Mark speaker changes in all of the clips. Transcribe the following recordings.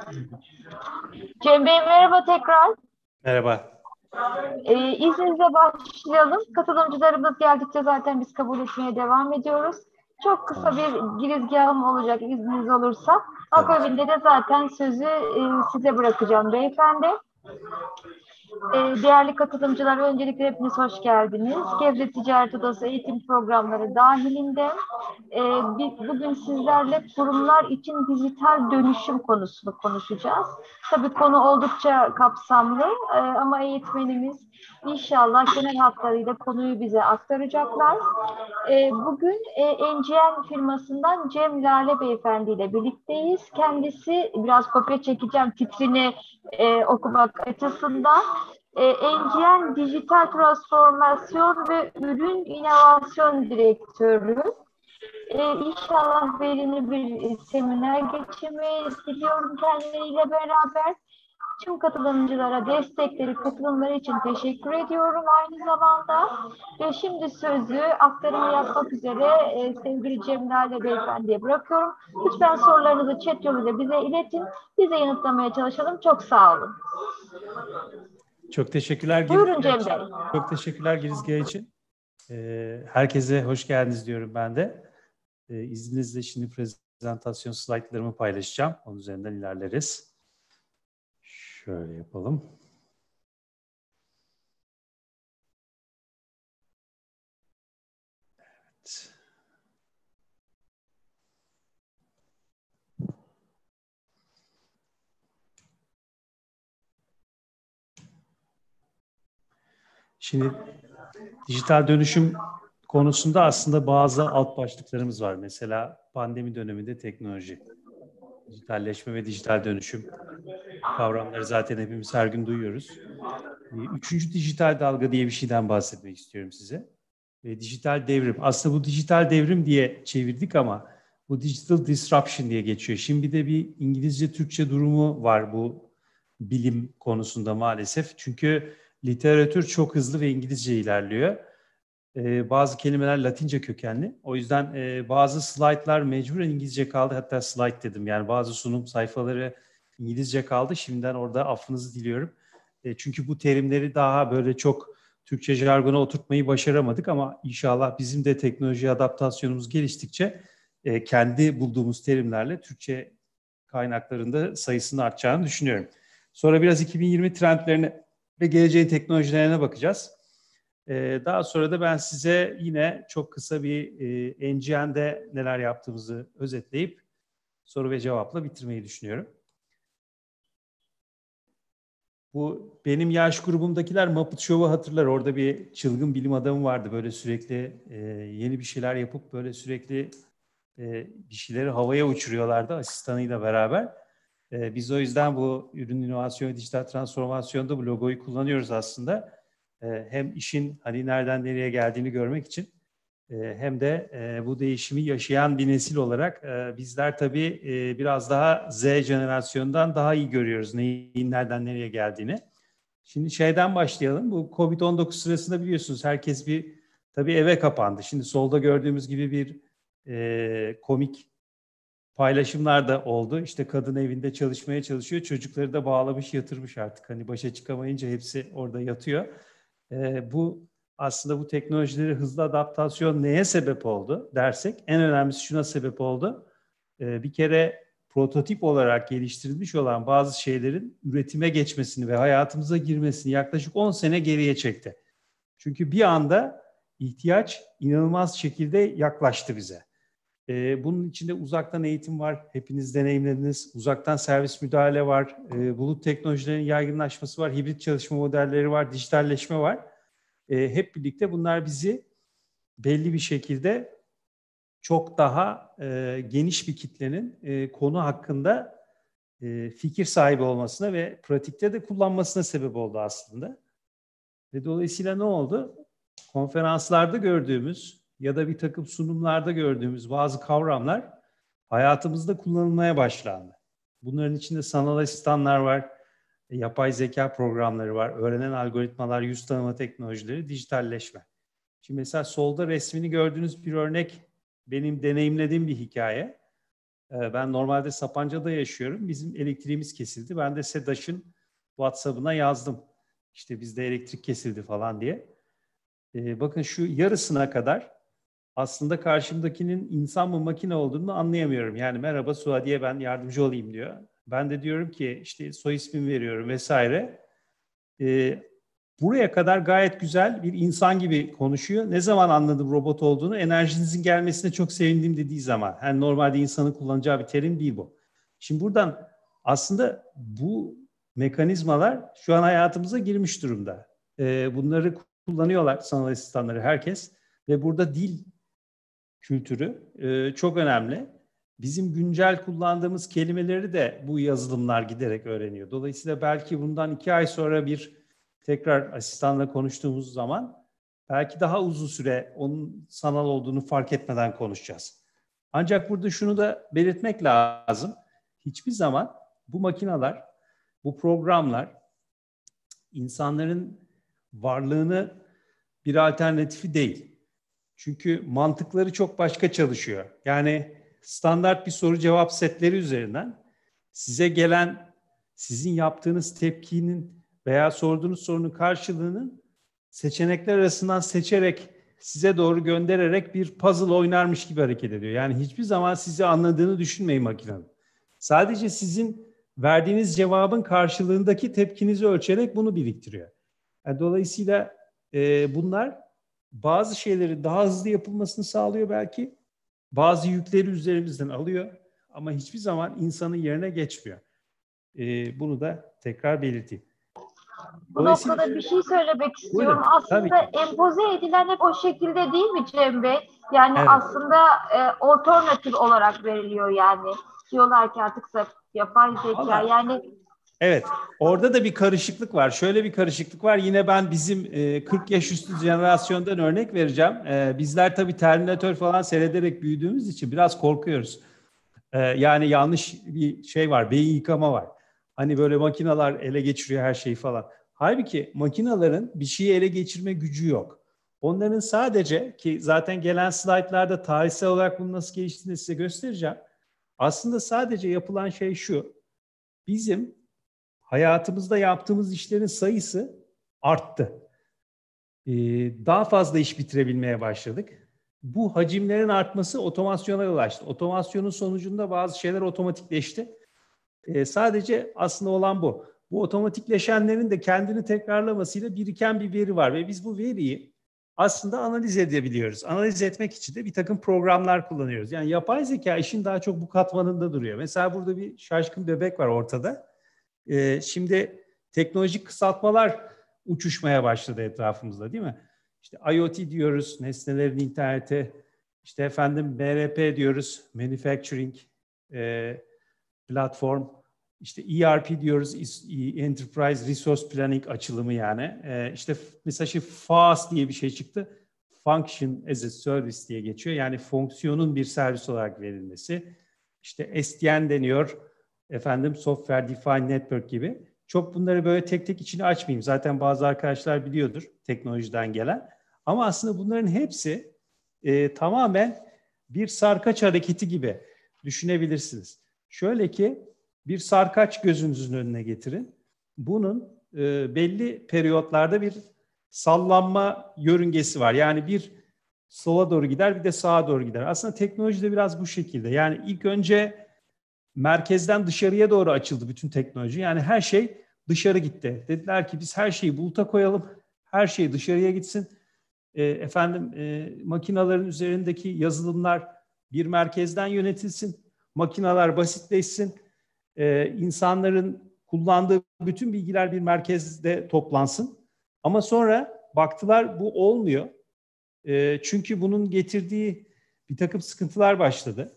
Speaker 1: Cem Bey merhaba tekrar.
Speaker 2: Merhaba.
Speaker 1: İzninizle başlayalım. Katılımcılarımız geldikçe zaten biz kabul etmeye devam ediyoruz. Çok kısa
Speaker 2: Tamam.
Speaker 1: bir girizgahım olacak izniniz olursa.
Speaker 2: Tabii ki.
Speaker 1: Akabinde de zaten sözü size bırakacağım beyefendi. Değerli katılımcılar, öncelikle hepiniz hoş geldiniz. Gebze Ticaret Odası eğitim programları dahilinde bugün sizlerle kurumlar için dijital dönüşüm konusunu konuşacağız. Tabii konu oldukça kapsamlı ama eğitmenimiz inşallah genel hatlarıyla konuyu bize aktaracaklar. Bugün NGN firmasından Cem Lale Beyefendi ile birlikteyiz. Kendisi biraz kopya çekeceğim titrini okumak açısından. NGN Dijital Transformasyon ve Ürün İnovasyon Direktörü. İnşallah verimli bir seminer geçirmeyi diliyorum kendileriyle beraber. Tüm katılımcılara destekleri, katılımları için teşekkür ediyorum aynı zamanda. Ve şimdi sözü aktarımı yapmak üzere sevgili Cemile Beyefendi'ye bırakıyorum. Lütfen sorularınızı chat yoluyla bize iletin. Biz de yanıtlamaya çalışalım. Çok sağ olun.
Speaker 2: Çok teşekkürler
Speaker 1: Buyurun
Speaker 2: girizgah
Speaker 1: Cem Bey.
Speaker 2: için. Çok teşekkürler girizgah için. Herkese hoş geldiniz diyorum ben de. İzninizle şimdi prezentasyon slaytlarımı paylaşacağım. Onun üzerinden ilerleriz. Şöyle yapalım. Evet. Şimdi dijital dönüşüm konusunda aslında bazı alt başlıklarımız var. Mesela pandemi döneminde teknoloji, dijitalleşme ve dijital dönüşüm kavramları zaten hepimiz her gün duyuyoruz. Üçüncü dijital dalga diye bir şeyden bahsetmek istiyorum size. Dijital devrim. Aslında bu dijital devrim diye çevirdik ama bu digital disruption diye geçiyor. Şimdi de bir İngilizce-Türkçe durumu var bu bilim konusunda maalesef. Çünkü literatür çok hızlı ve İngilizce ilerliyor. Bazı kelimeler Latince kökenli. O yüzden bazı slaytlar mecburen İngilizce kaldı. Hatta slide dedim. Yani bazı sunum sayfaları İngilizce kaldı. Şimdiden orada affınızı diliyorum. Çünkü bu terimleri daha böyle çok Türkçe jargona oturtmayı başaramadık ama inşallah bizim de teknoloji adaptasyonumuz geliştikçe kendi bulduğumuz terimlerle Türkçe kaynaklarında sayısının artacağını düşünüyorum. Sonra biraz 2020 trendlerine ve geleceğin teknolojilerine bakacağız. Daha sonra da ben size yine çok kısa bir NGN'de neler yaptığımızı özetleyip soru ve cevapla bitirmeyi düşünüyorum. Bu benim yaş grubumdakiler Muppet Show'u hatırlar. Orada bir çılgın bilim adamı vardı. Böyle sürekli yeni bir şeyler yapıp böyle sürekli bir şeyleri havaya uçuruyorlardı asistanıyla beraber. Biz o yüzden bu ürün inovasyon ve dijital transformasyonda bu logoyu kullanıyoruz aslında. Hem işin hani nereden nereye geldiğini görmek için hem de bu değişimi yaşayan bir nesil olarak bizler tabii biraz daha Z jenerasyonundan daha iyi görüyoruz neyin nereden nereye geldiğini. Şimdi şeyden başlayalım. Bu Covid-19 sırasında biliyorsunuz herkes bir tabii eve kapandı. Şimdi solda gördüğümüz gibi bir komik paylaşımlar da oldu. İşte kadın evinde çalışmaya çalışıyor. Çocukları da bağlamış yatırmış artık. Hani başa çıkamayınca hepsi orada yatıyor. Bu aslında bu teknolojileri hızlı adaptasyon neye sebep oldu dersek en önemlisi şuna sebep oldu. Bir kere prototip olarak geliştirilmiş olan bazı şeylerin üretime geçmesini ve hayatımıza girmesini yaklaşık 10 sene geriye çekti. Çünkü bir anda ihtiyaç inanılmaz şekilde yaklaştı bize. Bunun içinde uzaktan eğitim var. Hepiniz deneyimlediniz. Uzaktan servis müdahale var. Bulut teknolojilerinin yaygınlaşması var. Hibrit çalışma modelleri var. Dijitalleşme var. Hep birlikte bunlar bizi belli bir şekilde çok daha geniş bir kitlenin konu hakkında fikir sahibi olmasına ve pratikte de kullanmasına sebep oldu aslında. Ve dolayısıyla ne oldu? Konferanslarda gördüğümüz ya da bir takım sunumlarda gördüğümüz bazı kavramlar hayatımızda kullanılmaya başlandı. Bunların içinde sanal asistanlar var, yapay zeka programları var, öğrenen algoritmalar, yüz tanıma teknolojileri, dijitalleşme. Şimdi mesela solda resmini gördüğünüz bir örnek benim deneyimlediğim bir hikaye. Ben normalde Sapanca'da yaşıyorum. Bizim elektriğimiz kesildi. Ben de SEDAŞ'ın WhatsApp'ına yazdım. İşte bizde elektrik kesildi falan diye. Bakın şu yarısına kadar aslında karşımdakinin insan mı makine olduğunu anlayamıyorum. Yani merhaba Suadiye, ben yardımcı olayım diyor. Ben de diyorum ki işte soy ismimi veriyorum vesaire. Buraya kadar gayet güzel bir insan gibi konuşuyor. Ne zaman anladım robot olduğunu? Enerjinizin gelmesine çok sevindim dediği zaman. Yani normalde insanın kullanacağı bir terim değil bu. Şimdi buradan aslında bu mekanizmalar şu an hayatımıza girmiş durumda. Bunları kullanıyorlar sanal asistanları herkes. Ve burada dil kültürü çok önemli. Bizim güncel kullandığımız kelimeleri de bu yazılımlar giderek öğreniyor. Dolayısıyla belki bundan 2 ay sonra bir tekrar asistanla konuştuğumuz zaman belki daha uzun süre onun sanal olduğunu fark etmeden konuşacağız. Ancak burada şunu da belirtmek lazım. Hiçbir zaman bu makineler, bu programlar insanların varlığını bir alternatifi değil. Çünkü mantıkları çok başka çalışıyor. Yani standart bir soru cevap setleri üzerinden size gelen, sizin yaptığınız tepkinin veya sorduğunuz sorunun karşılığının seçenekler arasından seçerek size doğru göndererek bir puzzle oynarmış gibi hareket ediyor. Yani hiçbir zaman sizi anladığını düşünmeyin makinenin. Sadece sizin verdiğiniz cevabın karşılığındaki tepkinizi ölçerek bunu biriktiriyor. Yani dolayısıyla bunlar bazı şeyleri daha hızlı yapılmasını sağlıyor belki. Bazı yükleri üzerimizden alıyor ama hiçbir zaman insanın yerine geçmiyor. Bunu da tekrar belirteyim.
Speaker 1: Bu noktada bir şey söylemek istiyorum.
Speaker 2: Buyurun, tabii
Speaker 1: Aslında
Speaker 2: ki.
Speaker 1: empoze edilen hep o şekilde değil mi Cem Bey? Yani
Speaker 2: Evet.
Speaker 1: aslında alternatif olarak veriliyor yani. Diyorlar ki artık yapay zeka
Speaker 2: Vallahi,
Speaker 1: yani.
Speaker 2: evet, orada da bir karışıklık var. Şöyle bir karışıklık var. Yine ben bizim 40 yaş üstü jenerasyondan örnek vereceğim. Bizler tabii Terminator falan seyrederek büyüdüğümüz için biraz korkuyoruz. Yani yanlış bir şey var, beyin yıkama var. Hani böyle makineler ele geçiriyor her şeyi falan. Halbuki makinelerin bir şeyi ele geçirme gücü yok. Onların sadece, ki zaten gelen slaytlarda tarihsel olarak bunun nasıl geliştiğini size göstereceğim. Aslında sadece yapılan şey şu: bizim hayatımızda yaptığımız işlerin sayısı arttı. Daha fazla iş bitirebilmeye başladık. Bu hacimlerin artması otomasyona yol açtı. Otomasyonun sonucunda bazı şeyler otomatikleşti. Sadece aslında olan bu. Bu otomatikleşenlerin de kendini tekrarlamasıyla biriken bir veri var ve biz bu veriyi aslında analiz edebiliyoruz. Analiz etmek için de bir takım programlar kullanıyoruz. Yani yapay zeka işin daha çok bu katmanında duruyor. Mesela burada bir şaşkın bebek var ortada. Şimdi teknolojik kısaltmalar uçuşmaya başladı etrafımızda, değil mi? İşte IoT diyoruz, nesnelerin interneti, işte efendim MRP diyoruz, manufacturing platform, işte ERP diyoruz, Enterprise Resource Planning açılımı yani. İşte mesela FaaS diye bir şey çıktı. Function as a Service diye geçiyor. Yani fonksiyonun bir servis olarak verilmesi. İşte SDN deniyor. Efendim Software Defined Network gibi. Çok bunları böyle tek tek içine açmayayım. Zaten bazı arkadaşlar biliyordur teknolojiden gelen. Ama aslında bunların hepsi tamamen bir sarkaç hareketi gibi düşünebilirsiniz. Şöyle ki bir sarkaç gözünüzün önüne getirin. Bunun belli periyotlarda bir sallanma yörüngesi var. Yani bir sola doğru gider, bir de sağa doğru gider. Aslında teknoloji de biraz bu şekilde. Yani ilk önce merkezden dışarıya doğru açıldı bütün teknoloji. Yani her şey dışarı gitti. Dediler ki biz her şeyi buluta koyalım, her şey dışarıya gitsin. Makinelerin üzerindeki yazılımlar bir merkezden yönetilsin, makineler basitleşsin, insanların kullandığı bütün bilgiler bir merkezde toplansın. Ama sonra baktılar bu olmuyor. Çünkü bunun getirdiği bir takım sıkıntılar başladı.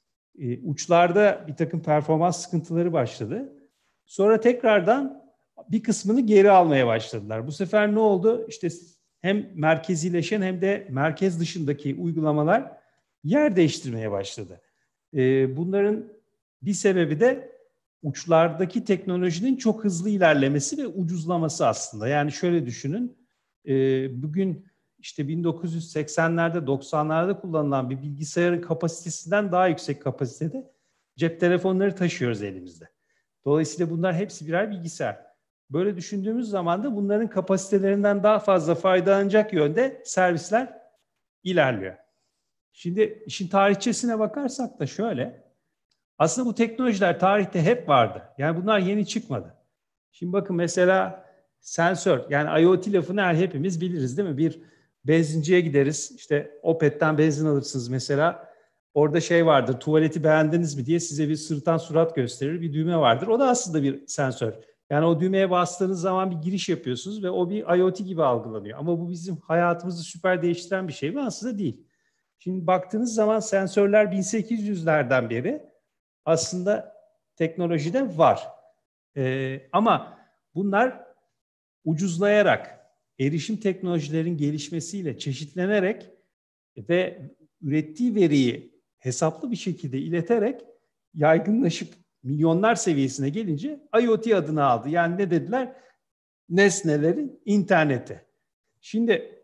Speaker 2: Uçlarda bir takım performans sıkıntıları başladı. Sonra tekrardan bir kısmını geri almaya başladılar. Bu sefer ne oldu? İşte hem merkezileşen hem de merkez dışındaki uygulamalar yer değiştirmeye başladı. Bunların bir sebebi de uçlardaki teknolojinin çok hızlı ilerlemesi ve ucuzlaması aslında. Yani şöyle düşünün, bugün işte 1980'lerde 90'larda kullanılan bir bilgisayarın kapasitesinden daha yüksek kapasitede cep telefonları taşıyoruz elimizde. Dolayısıyla bunlar hepsi birer bilgisayar. Böyle düşündüğümüz zaman da bunların kapasitelerinden daha fazla faydalanacak yönde servisler ilerliyor. Şimdi işin tarihçesine bakarsak da şöyle. Aslında bu teknolojiler tarihte hep vardı. Yani bunlar yeni çıkmadı. Şimdi bakın mesela sensör, yani IoT lafını hepimiz biliriz değil mi? Bir benzinciye gideriz, işte Opet'ten benzin alırsınız mesela. Orada şey vardır, tuvaleti beğendiniz mi diye size bir sırıtan surat gösterir, bir düğme vardır. O da aslında bir sensör. Yani o düğmeye bastığınız zaman bir giriş yapıyorsunuz ve o bir IoT gibi algılanıyor. Ama bu bizim hayatımızı süper değiştiren bir şey mi? Aslında değil. Şimdi baktığınız zaman sensörler 1800'lerden beri aslında teknolojide var. Ama bunlar ucuzlayarak, erişim teknolojilerin gelişmesiyle çeşitlenerek ve ürettiği veriyi hesaplı bir şekilde ileterek yaygınlaşıp milyonlar seviyesine gelince IoT adını aldı. Yani ne dediler? Nesnelerin interneti. Şimdi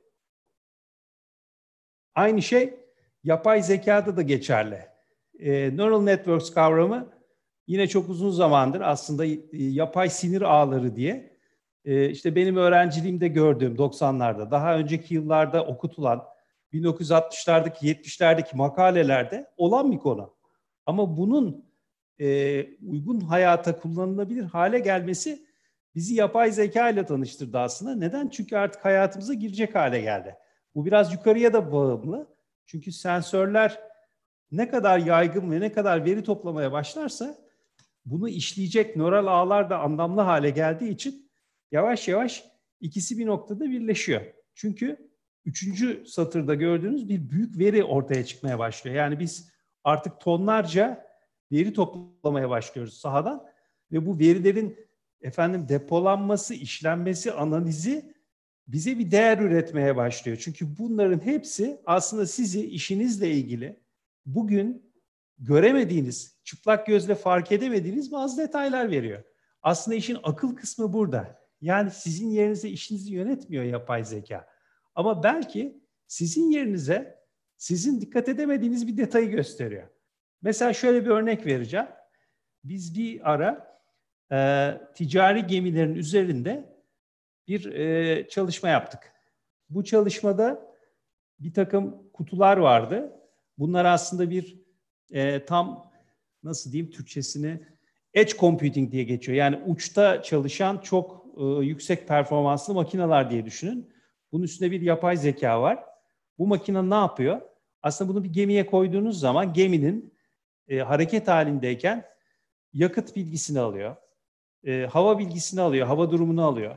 Speaker 2: aynı şey yapay zekada da geçerli. Neural networks kavramı yine çok uzun zamandır aslında yapay sinir ağları diye işte benim öğrenciliğimde gördüğüm 90'larda, daha önceki yıllarda okutulan 1960'lardaki 70'lerdeki makalelerde olan bir konu. Ama bunun uygun hayata kullanılabilir hale gelmesi bizi yapay zeka ile tanıştırdı aslında. Neden? Çünkü artık hayatımıza girecek hale geldi. Bu biraz yukarıya da bağımlı. Çünkü sensörler ne kadar yaygın ve ne kadar veri toplamaya başlarsa bunu işleyecek nöral ağlar da anlamlı hale geldiği için yavaş yavaş ikisi bir noktada birleşiyor. Çünkü 3. satırda gördüğünüz bir büyük veri ortaya çıkmaya başlıyor. Yani biz artık tonlarca veri toplamaya başlıyoruz sahadan ve bu verilerin depolanması, işlenmesi, analizi bize bir değer üretmeye başlıyor. Çünkü bunların hepsi aslında sizi işinizle ilgili bugün göremediğiniz, çıplak gözle fark edemediğiniz bazı detaylar veriyor. Aslında işin akıl kısmı burada. Yani sizin yerinize işinizi yönetmiyor yapay zeka. Ama belki sizin yerinize sizin dikkat edemediğiniz bir detayı gösteriyor. Mesela şöyle bir örnek vereceğim. Biz bir ara ticari gemilerin üzerinde bir çalışma yaptık. Bu çalışmada bir takım kutular vardı. Bunlar aslında bir tam nasıl diyeyim Türkçesini edge computing diye geçiyor. Yani uçta çalışan çok yüksek performanslı makineler diye düşünün. Bunun üstünde bir yapay zeka var. Bu makine ne yapıyor? Aslında bunu bir gemiye koyduğunuz zaman geminin hareket halindeyken yakıt bilgisini alıyor. Hava bilgisini alıyor, hava durumunu alıyor.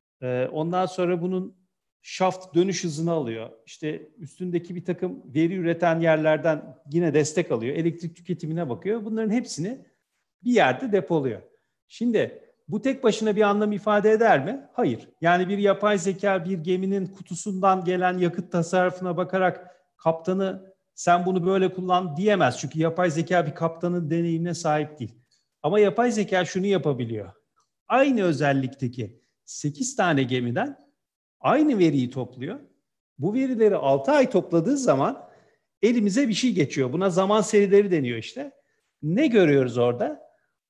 Speaker 2: Ondan sonra bunun şaft dönüş hızını alıyor. İşte üstündeki bir takım veri üreten yerlerden yine destek alıyor. Elektrik tüketimine bakıyor. Bunların hepsini bir yerde depoluyor. Şimdi bu tek başına bir anlam ifade eder mi? Hayır. Yani bir yapay zeka bir geminin kutusundan gelen yakıt tasarrufuna bakarak kaptanı sen bunu böyle kullan diyemez. Çünkü yapay zeka bir kaptanın deneyimine sahip değil. Ama yapay zeka şunu yapabiliyor. Aynı özellikteki 8 tane gemiden aynı veriyi topluyor. Bu verileri 6 ay topladığı zaman elimize bir şey geçiyor. Buna zaman serileri deniyor işte. Ne görüyoruz orada?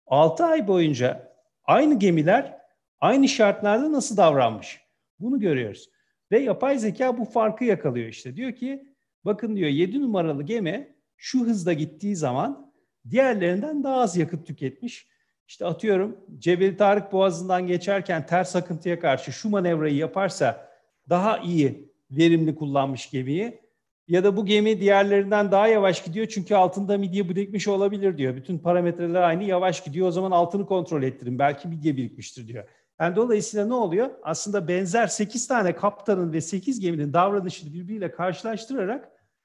Speaker 2: 6 ay boyunca aynı gemiler aynı şartlarda nasıl davranmış? Bunu görüyoruz. Ve yapay zeka bu farkı yakalıyor işte. Diyor ki bakın diyor 7 numaralı gemi şu hızda gittiği zaman diğerlerinden daha az yakıt tüketmiş. İşte atıyorum Cebeli Tarık Boğazı'ndan geçerken ters akıntıya karşı şu manevrayı yaparsa daha iyi verimli kullanmış gemiyi. Ya da bu gemi diğerlerinden daha yavaş gidiyor çünkü altında midye birikmiş olabilir diyor. Bütün parametreler aynı yavaş gidiyor o zaman altını kontrol ettirin belki midye birikmiştir diyor. Yani dolayısıyla ne oluyor? Aslında benzer 8 tane kaptanın ve 8 geminin davranışını birbiriyle karşılaştırarak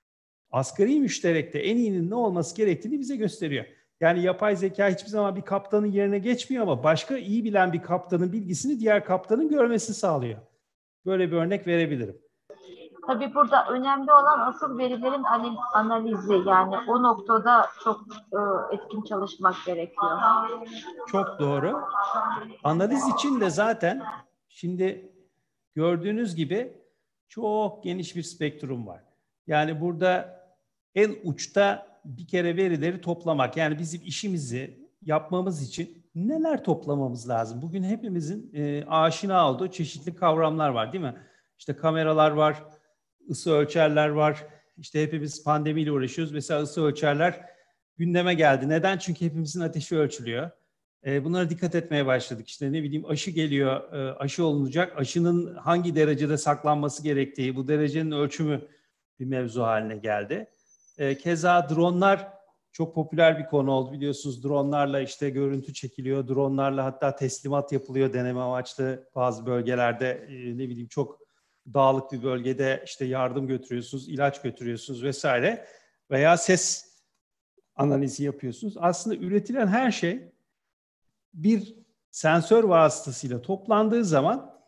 Speaker 2: asgari müşterekte en iyinin ne olması gerektiğini bize gösteriyor. Yani yapay zeka hiçbir zaman bir kaptanın yerine geçmiyor ama başka iyi bilen bir kaptanın bilgisini diğer kaptanın görmesini sağlıyor. Böyle bir örnek verebilirim.
Speaker 1: Tabii burada önemli olan asıl verilerin analizi, yani o noktada çok etkin çalışmak gerekiyor.
Speaker 2: Çok doğru. Analiz için de zaten şimdi gördüğünüz gibi çok geniş bir spektrum var. Yani burada en uçta bir kere verileri toplamak. Yani bizim işimizi yapmamız için neler toplamamız lazım? Bugün hepimizin aşina olduğu çeşitli kavramlar var, değil mi? İşte kameralar var, ısı ölçerler var. İşte hepimiz pandemiyle uğraşıyoruz. Mesela ısı ölçerler gündeme geldi. Neden? Çünkü hepimizin ateşi ölçülüyor. Bunlara dikkat etmeye başladık. İşte ne bileyim, aşı geliyor, aşı olunacak. Aşının hangi derecede saklanması gerektiği, bu derecenin ölçümü bir mevzu haline geldi. Keza dronlar çok popüler bir konu oldu, biliyorsunuz. Dronlarla işte görüntü çekiliyor, dronlarla hatta teslimat yapılıyor deneme amaçlı bazı bölgelerde. Ne bileyim, çok dağlık bir bölgede işte yardım götürüyorsunuz, ilaç götürüyorsunuz vesaire, veya ses analizi yapıyorsunuz. Aslında üretilen her şey bir sensör vasıtasıyla toplandığı zaman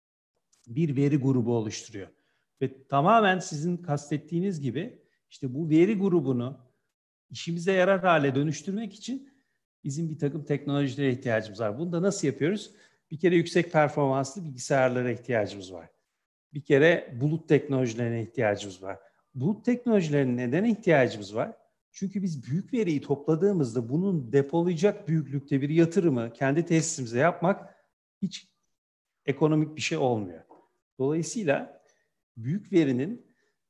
Speaker 2: bir veri grubu oluşturuyor. Ve tamamen sizin kastettiğiniz gibi işte bu veri grubunu işimize yarar hale dönüştürmek için bizim bir takım teknolojilere ihtiyacımız var. Bunu da nasıl yapıyoruz? Bir kere yüksek performanslı bilgisayarlara ihtiyacımız var. Bir kere bulut teknolojilerine ihtiyacımız var. Bulut teknolojilerine neden ihtiyacımız var? Çünkü biz büyük veriyi topladığımızda bunun depolayacak büyüklükte bir yatırımı kendi tesisimize yapmak hiç ekonomik bir şey olmuyor. Dolayısıyla büyük verinin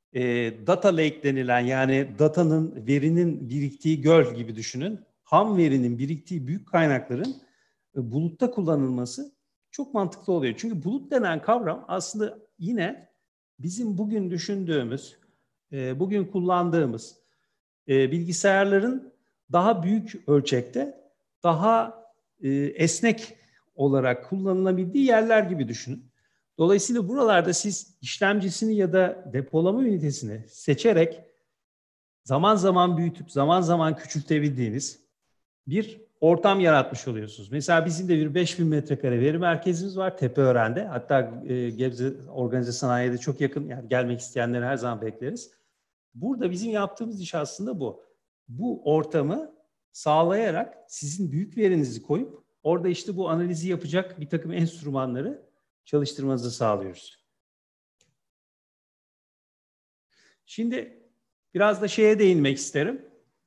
Speaker 2: data lake denilen, yani datanın, verinin biriktiği göl gibi düşünün. Ham verinin biriktiği büyük kaynakların bulutta kullanılması çok mantıklı oluyor. Çünkü bulut denen kavram aslında yine bizim bugün düşündüğümüz, bugün kullandığımız bilgisayarların daha büyük ölçekte, daha esnek olarak kullanılabildiği yerler gibi düşünün. Dolayısıyla buralarda siz işlemcisini ya da depolama ünitesini seçerek zaman zaman büyütüp zaman zaman küçültebildiğiniz bir ortam yaratmış oluyorsunuz. Mesela bizim de bir 5000 metrekare veri merkezimiz var Tepeören'de. Hatta Gebze Organize Sanayi'ye de çok yakın. Yani gelmek isteyenleri her zaman bekleriz. Burada bizim yaptığımız iş aslında bu. Bu ortamı sağlayarak sizin büyük verinizi koyup orada işte bu analizi yapacak bir takım enstrümanları çalıştırmanızı sağlıyoruz. Şimdi biraz da şeye değinmek isterim.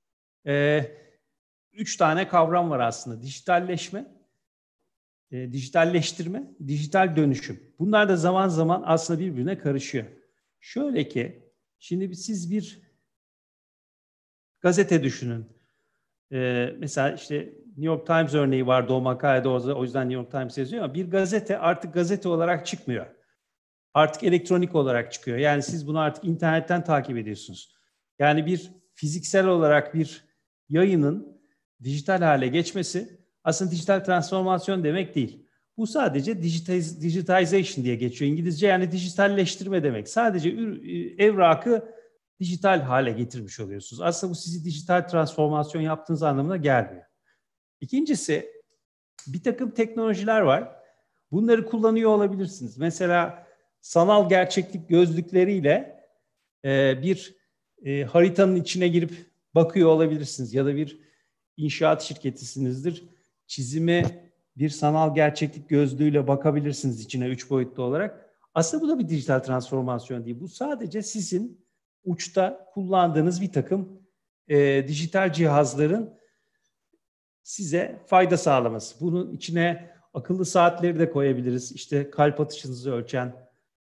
Speaker 2: 3 tane kavram var aslında. Dijitalleşme, dijitalleştirme, dijital dönüşüm. Bunlar da zaman zaman aslında birbirine karışıyor. Şöyle ki, şimdi siz bir gazete düşünün. Mesela işte New York Times örneği vardı o makalede, o yüzden New York Times yazıyor, ama bir gazete artık gazete olarak çıkmıyor. Artık elektronik olarak çıkıyor. Yani siz bunu artık internetten takip ediyorsunuz. Yani bir fiziksel olarak bir yayının dijital hale geçmesi aslında dijital transformasyon demek değil. Bu sadece digitization diye geçiyor İngilizce, yani dijitalleştirme demek. Sadece evrakı dijital hale getirmiş oluyorsunuz. Aslında bu sizi dijital transformasyon yaptığınız anlamına gelmiyor. İkincisi, bir takım teknolojiler var. Bunları kullanıyor olabilirsiniz. Mesela sanal gerçeklik gözlükleriyle bir haritanın içine girip bakıyor olabilirsiniz. Ya da bir inşaat şirketisinizdir. Çizime bir sanal gerçeklik gözlüğüyle bakabilirsiniz içine 3 boyutlu olarak. Aslında bu da bir dijital transformasyon değil. Bu sadece sizin uçta kullandığınız bir takım dijital cihazların size fayda sağlaması. Bunun içine akıllı saatleri de koyabiliriz. İşte kalp atışınızı ölçen,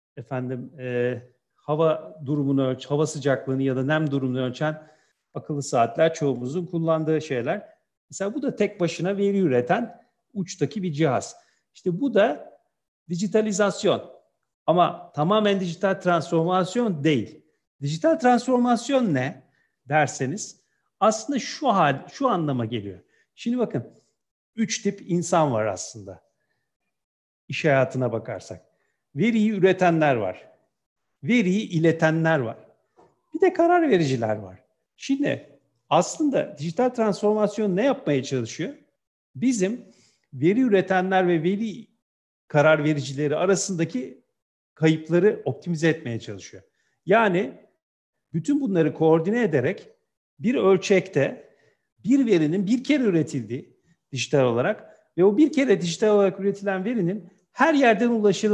Speaker 2: hava durumunu hava sıcaklığını ya da nem durumunu ölçen akıllı saatler çoğumuzun kullandığı şeyler. Mesela bu da tek başına veri üreten uçtaki bir cihaz. İşte bu da dijitalizasyon. Ama tamamen dijital transformasyon değil. Dijital transformasyon ne derseniz aslında şu anlama geliyor. Şimdi bakın, 3 tip insan var aslında. İş hayatına bakarsak. Veriyi üretenler var. Veriyi iletenler var. Bir de karar vericiler var. Şimdi aslında dijital transformasyon ne yapmaya çalışıyor? Bizim veri üretenler ve veri karar vericileri arasındaki kayıpları optimize etmeye çalışıyor. Yani bütün bunları koordine ederek bir ölçekte bir verinin bir kere üretildiği dijital olarak ve o bir kere dijital olarak üretilen verinin her yerden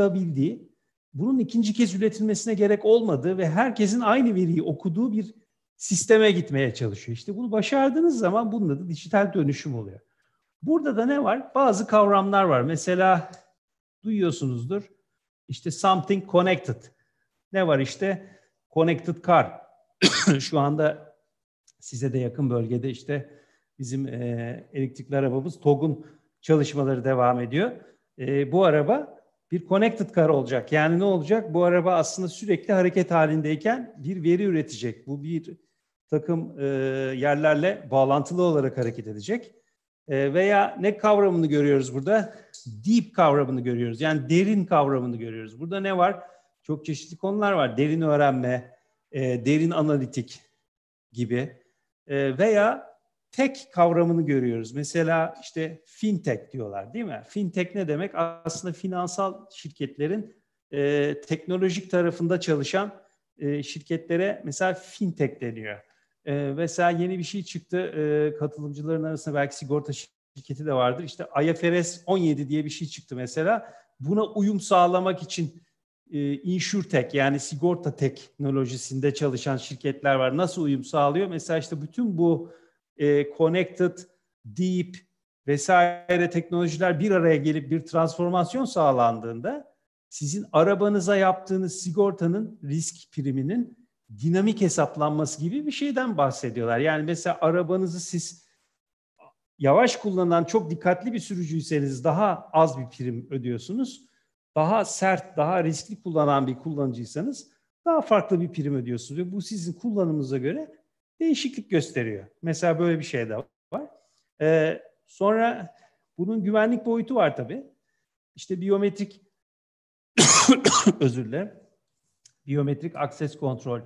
Speaker 2: ulaşılabildiği, bunun ikinci kez üretilmesine gerek olmadığı ve herkesin aynı veriyi okuduğu bir sisteme gitmeye çalışıyor. İşte bunu başardığınız zaman bunun adı dijital dönüşüm oluyor. Burada da ne var? Bazı kavramlar var. Mesela duyuyorsunuzdur. İşte something connected. Ne var işte? Connected car. Şu anda size de yakın bölgede işte bizim elektrikli arabamız TOG'un çalışmaları devam ediyor. Bu araba bir connected car olacak. Yani ne olacak? Bu araba aslında sürekli hareket halindeyken bir veri üretecek. Bu bir takım yerlerle bağlantılı olarak hareket edecek. Veya ne kavramını görüyoruz burada? Deep kavramını görüyoruz. Yani derin kavramını görüyoruz. Burada ne var? Çok çeşitli konular var. Derin öğrenme, derin analitik gibi. Veya tech kavramını görüyoruz. Mesela işte fintech diyorlar, değil mi? Fintech ne demek? Aslında finansal şirketlerin teknolojik tarafında çalışan şirketlere mesela fintech deniyor. Mesela yeni bir şey çıktı. Katılımcıların arasında belki sigorta şirketi de vardır. İşte IFRS 17 diye bir şey çıktı mesela. Buna uyum sağlamak için InsurTech yani sigorta teknolojisinde çalışan şirketler var. Nasıl uyum sağlıyor? Mesela işte bütün bu connected, deep vesaire teknolojiler bir araya gelip bir transformasyon sağlandığında sizin arabanıza yaptığınız sigortanın risk priminin dinamik hesaplanması gibi bir şeyden bahsediyorlar. Yani mesela arabanızı siz yavaş kullanan çok dikkatli bir sürücüyseniz daha az bir prim ödüyorsunuz. Daha sert, daha riskli kullanan bir kullanıcıysanız daha farklı bir prim ödüyorsunuz. Ve bu sizin kullanımınıza göre değişiklik gösteriyor. Mesela böyle bir şey de var. Sonra bunun güvenlik boyutu var tabii. İşte biyometrik özür dilerim. Biyometrik akses kontrol.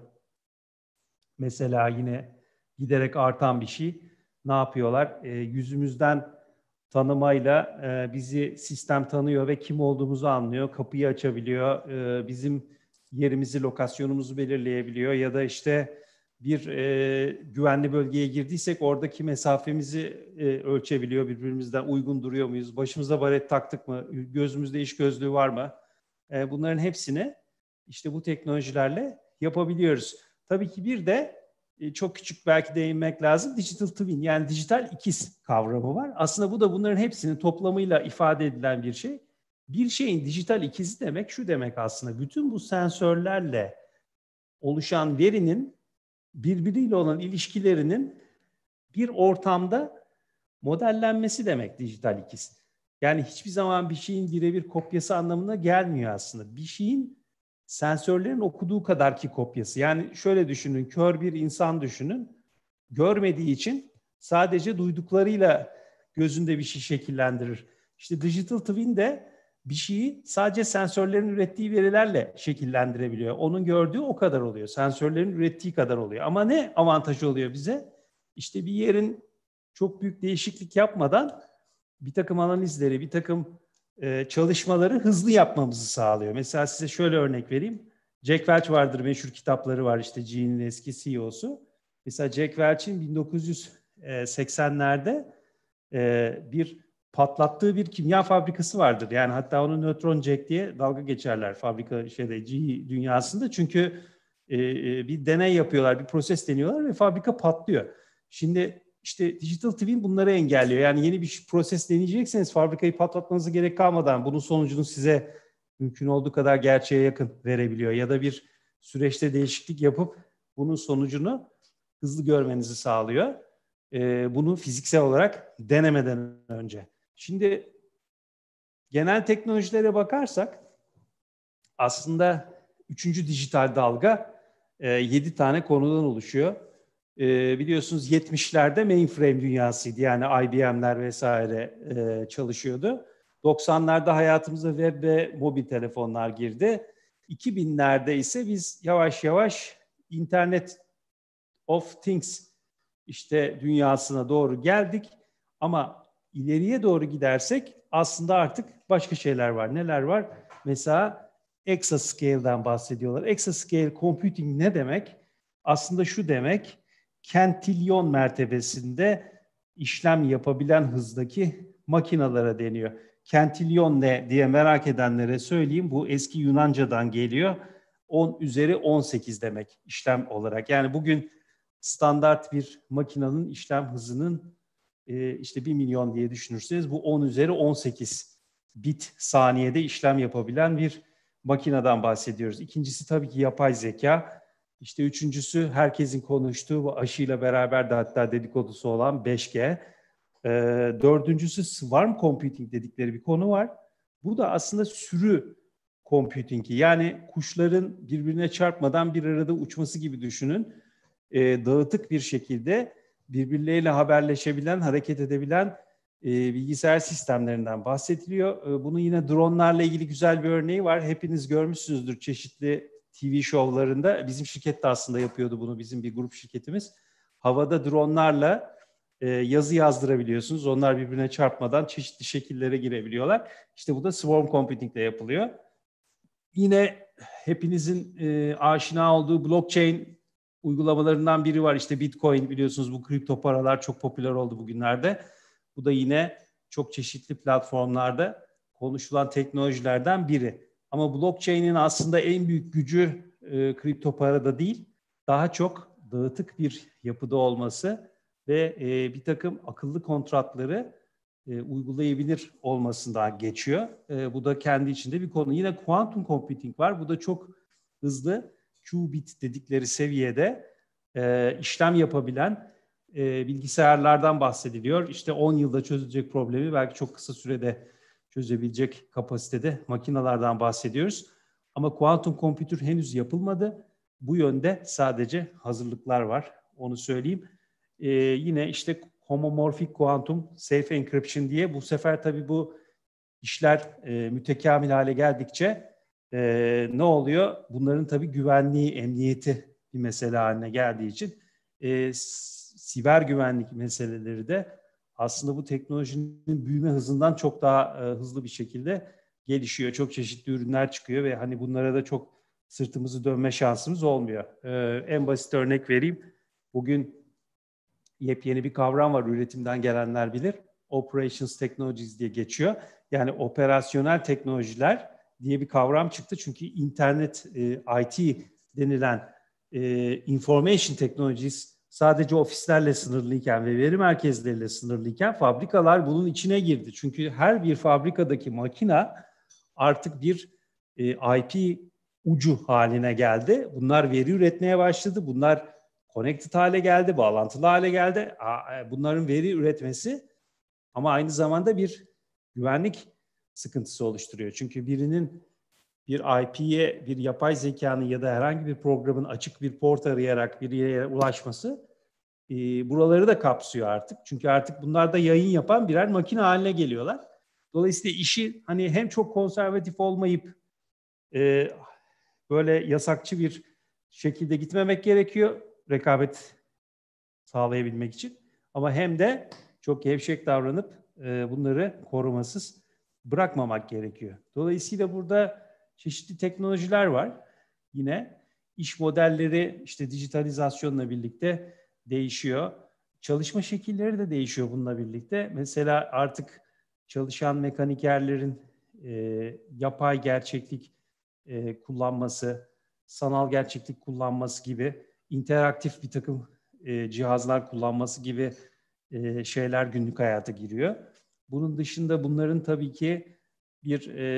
Speaker 2: Mesela yine giderek artan bir şey. Ne yapıyorlar? Yüzümüzden tanımayla bizi sistem tanıyor ve kim olduğumuzu anlıyor. Kapıyı açabiliyor. Bizim yerimizi, lokasyonumuzu belirleyebiliyor. Ya da işte bir güvenli bölgeye girdiysek oradaki mesafemizi ölçebiliyor. Birbirimizden uygun duruyor muyuz? Başımıza baret taktık mı? Gözümüzde iş gözlüğü var mı? Bunların hepsini işte bu teknolojilerle yapabiliyoruz. Tabii ki bir de çok küçük belki değinmek lazım. Digital twin yani dijital ikiz kavramı var. Aslında bu da bunların hepsinin toplamıyla ifade edilen bir şey. Bir şeyin dijital ikizi demek şu demek aslında. Bütün bu sensörlerle oluşan verinin birbiriyle olan ilişkilerinin bir ortamda modellenmesi demek dijital ikiz. Yani hiçbir zaman bir şeyin birebir kopyası anlamına gelmiyor aslında. Bir şeyin sensörlerin okuduğu kadarki kopyası. Yani şöyle düşünün, kör bir insan düşünün. Görmediği için sadece duyduklarıyla gözünde bir şey şekillendirir. İşte digital twin de bir şeyi sadece sensörlerin ürettiği verilerle şekillendirebiliyor. Onun gördüğü o kadar oluyor. Sensörlerin ürettiği kadar oluyor. Ama ne avantajı oluyor bize? İşte bir yerin çok büyük değişiklik yapmadan bir takım analizleri, bir takım çalışmaları hızlı yapmamızı sağlıyor. Mesela size şöyle örnek vereyim. Jack Welch vardır, meşhur kitapları var işte GE'nin eski CEO'su. Mesela Jack Welch'in 1980'lerde bir patlattığı bir kimya fabrikası vardır. Yani hatta onu nötron Jack diye dalga geçerler fabrika GE dünyasında. Çünkü bir deney yapıyorlar, bir proses deniyorlar ve fabrika patlıyor. Şimdi İşte digital twin bunları engelliyor. Yani yeni bir proses deneyecekseniz fabrikayı patlatmanıza gerek kalmadan bunun sonucunu size mümkün olduğu kadar gerçeğe yakın verebiliyor. Ya da bir süreçte değişiklik yapıp bunun sonucunu hızlı görmenizi sağlıyor. Bunu fiziksel olarak denemeden önce. Şimdi genel teknolojilere bakarsak aslında 3. dijital dalga 7 tane konudan oluşuyor. Biliyorsunuz 70'lerde mainframe dünyasıydı. Yani IBM'ler vesaire çalışıyordu. 90'larda hayatımıza web ve mobil telefonlar girdi. 2000'lerde ise biz yavaş yavaş Internet of Things işte dünyasına doğru geldik. Ama ileriye doğru gidersek aslında artık başka şeyler var. Neler var? Mesela exascale'den bahsediyorlar. Exascale computing ne demek? Aslında şu demek, kentilyon mertebesinde işlem yapabilen hızdaki makinalara deniyor. Kentilyon ne diye merak edenlere söyleyeyim. Bu eski Yunanca'dan geliyor. 10 üzeri 18 demek işlem olarak. Yani bugün standart bir makinenin işlem hızının işte 1 milyon diye düşünürseniz bu 10 üzeri 18 bit saniyede işlem yapabilen bir makineden bahsediyoruz. İkincisi tabii ki yapay zeka. İşte üçüncüsü herkesin konuştuğu bu aşıyla beraber de hatta dedikodusu olan 5G. Dördüncüsü swarm computing dedikleri bir konu var. Bu da aslında sürü computing'i, yani kuşların birbirine çarpmadan bir arada uçması gibi düşünün. Dağıtık bir şekilde birbirleriyle haberleşebilen, hareket edebilen bilgisayar sistemlerinden bahsediliyor. Bunun yine dronlarla ilgili güzel bir örneği var. Hepiniz görmüşsünüzdür çeşitli TV şovlarında. Bizim şirket de aslında yapıyordu bunu, bizim bir grup şirketimiz. Havada dronlarla yazı yazdırabiliyorsunuz. Onlar birbirine çarpmadan çeşitli şekillere girebiliyorlar. İşte bu da swarm computing ile yapılıyor. Yine hepinizin aşina olduğu blockchain uygulamalarından biri var. İşte Bitcoin, biliyorsunuz bu kripto paralar çok popüler oldu bugünlerde. Bu da yine çok çeşitli platformlarda konuşulan teknolojilerden biri. Ama blockchain'in aslında en büyük gücü kripto parada değil, daha çok dağıtık bir yapıda olması ve bir takım akıllı kontratları uygulayabilir olmasından geçiyor. Bu da kendi içinde bir konu. Yine quantum computing var. Bu da çok hızlı qubit dedikleri seviyede işlem yapabilen bilgisayarlardan bahsediliyor. İşte 10 yılda çözülecek problemi belki çok kısa sürede çözebilecek kapasitede makinelerden bahsediyoruz. Ama quantum computer henüz yapılmadı. Bu yönde sadece hazırlıklar var. Onu söyleyeyim. Yine işte homomorphic quantum safe encryption diye bu sefer tabii bu işler mütekamil hale geldikçe ne oluyor? Bunların tabii güvenliği, emniyeti bir mesele haline geldiği için siber güvenlik meseleleri de aslında bu teknolojinin büyüme hızından çok daha hızlı bir şekilde gelişiyor. Çok çeşitli ürünler çıkıyor ve hani bunlara da çok sırtımızı dönme şansımız olmuyor. En basit örnek vereyim. Bugün yepyeni bir kavram var, üretimden gelenler bilir. Operations Technologies diye geçiyor. Yani operasyonel teknolojiler diye bir kavram çıktı. Çünkü internet, IT denilen information technologies sadece ofislerle sınırlıyken ve veri merkezleriyle sınırlıyken fabrikalar bunun içine girdi. Çünkü her bir fabrikadaki makina artık bir IP ucu haline geldi. Bunlar veri üretmeye başladı. Bunlar connected hale geldi, bağlantılı hale geldi. Bunların veri üretmesi ama aynı zamanda bir güvenlik sıkıntısı oluşturuyor. Çünkü birinin bir IP'ye, bir yapay zekanın ya da herhangi bir programın açık bir port arayarak bir yere ulaşması buraları da kapsıyor artık. Çünkü artık bunlar da yayın yapan birer makine haline geliyorlar. Dolayısıyla işi hani hem çok konservatif olmayıp böyle yasakçı bir şekilde gitmemek gerekiyor rekabet sağlayabilmek için. Ama hem de çok gevşek davranıp bunları korumasız bırakmamak gerekiyor. Dolayısıyla burada çeşitli teknolojiler var. Yine iş modelleri işte dijitalizasyonla birlikte değişiyor. Çalışma şekilleri de değişiyor bununla birlikte. Mesela artık çalışan mekanikerlerin yapay gerçeklik kullanması, sanal gerçeklik kullanması gibi, interaktif bir takım cihazlar kullanması gibi şeyler günlük hayata giriyor. Bunun dışında bunların tabii ki bir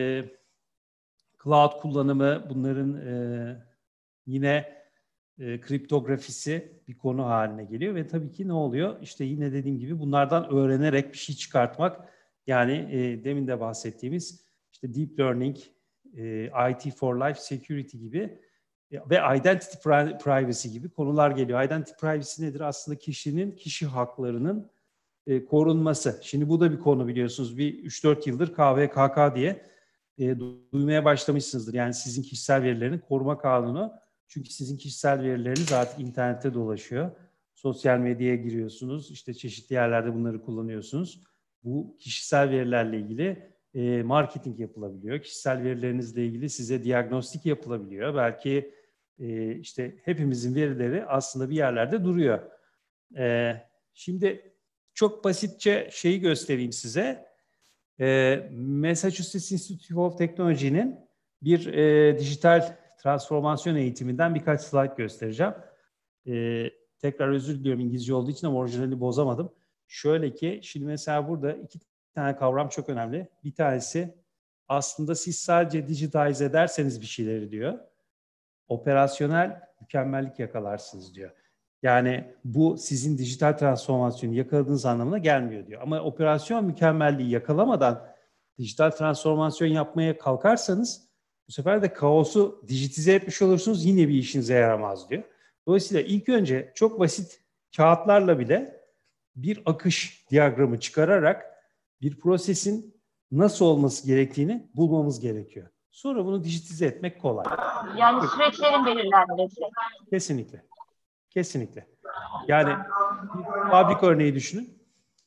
Speaker 2: cloud kullanımı, bunların yine kriptografisi bir konu haline geliyor ve tabii ki ne oluyor? İşte yine dediğim gibi bunlardan öğrenerek bir şey çıkartmak, yani demin de bahsettiğimiz işte deep learning, IT for life security gibi ve identity privacy gibi konular geliyor. Identity privacy nedir? Aslında kişinin, kişi haklarının korunması. Şimdi bu da bir konu, biliyorsunuz. Bir 3-4 yıldır KVKK diye duymaya başlamışsınızdır. Yani sizin kişisel verilerini koruma kanunu. Çünkü sizin kişisel verileriniz artık internette dolaşıyor. Sosyal medyaya giriyorsunuz. İşte çeşitli yerlerde bunları kullanıyorsunuz. Bu kişisel verilerle ilgili marketing yapılabiliyor. Kişisel verilerinizle ilgili size diagnostik yapılabiliyor. Belki işte hepimizin verileri aslında bir yerlerde duruyor. Şimdi çok basitçe şeyi göstereyim size. Massachusetts Institute of Technology'nin bir dijital transformasyon eğitiminden birkaç slide göstereceğim. tekrar özür diliyorum İngilizce olduğu için ama orijinali bozamadım. Şöyle ki şimdi mesela burada iki tane kavram çok önemli. Bir tanesi aslında siz sadece digitize ederseniz bir şeyleri diyor. Operasyonel mükemmellik yakalarsınız diyor. Yani bu sizin dijital transformasyonu yakaladığınız anlamına gelmiyor diyor. Ama operasyon mükemmelliği yakalamadan dijital transformasyon yapmaya kalkarsanız bu sefer de kaosu dijitize etmiş olursunuz, yine bir işinize yaramaz diyor. Dolayısıyla ilk önce çok basit kağıtlarla bile bir akış diyagramı çıkararak bir prosesin nasıl olması gerektiğini bulmamız gerekiyor. Sonra bunu dijitize etmek kolay.
Speaker 1: Yani süreçlerin belirlenmesi.
Speaker 2: Kesinlikle. Kesinlikle. Yani bir fabrika örneği düşünün.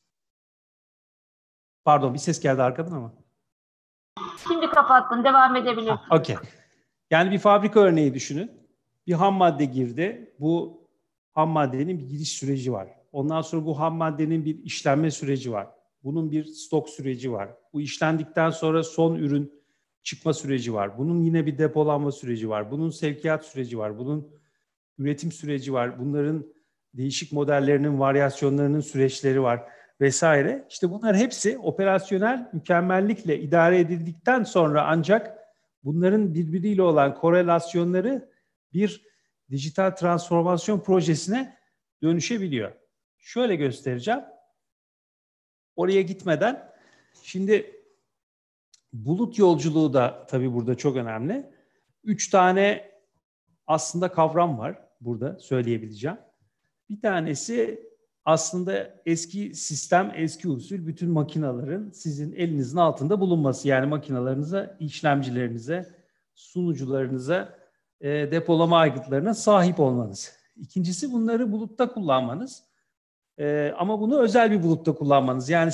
Speaker 2: Pardon, bir ses geldi arkadan ama.
Speaker 1: Şimdi kapattın, devam edebilirsin.
Speaker 2: Okey. Yani bir fabrika örneği düşünün. Bir ham madde girdi. Bu ham maddenin bir giriş süreci var. Ondan sonra bu ham maddenin bir işlenme süreci var. Bunun bir stok süreci var. Bu işlendikten sonra son ürün çıkma süreci var. Bunun yine bir depolanma süreci var. Bunun sevkiyat süreci var. Bunun üretim süreci var. Bunların değişik modellerinin, varyasyonlarının süreçleri var vesaire. İşte bunlar hepsi operasyonel mükemmellikle idare edildikten sonra ancak bunların birbiriyle olan korelasyonları bir dijital transformasyon projesine dönüşebiliyor. Şöyle göstereceğim. Oraya gitmeden şimdi bulut yolculuğu da tabii burada çok önemli. 3 tane aslında kavram var burada söyleyebileceğim. Bir tanesi aslında eski sistem, eski usul bütün makinaların sizin elinizin altında bulunması. Yani makinalarınıza, işlemcilerinize, sunucularınıza, depolama aygıtlarına sahip olmanız. İkincisi bunları bulutta kullanmanız. Ama bunu özel bir bulutta kullanmanız. Yani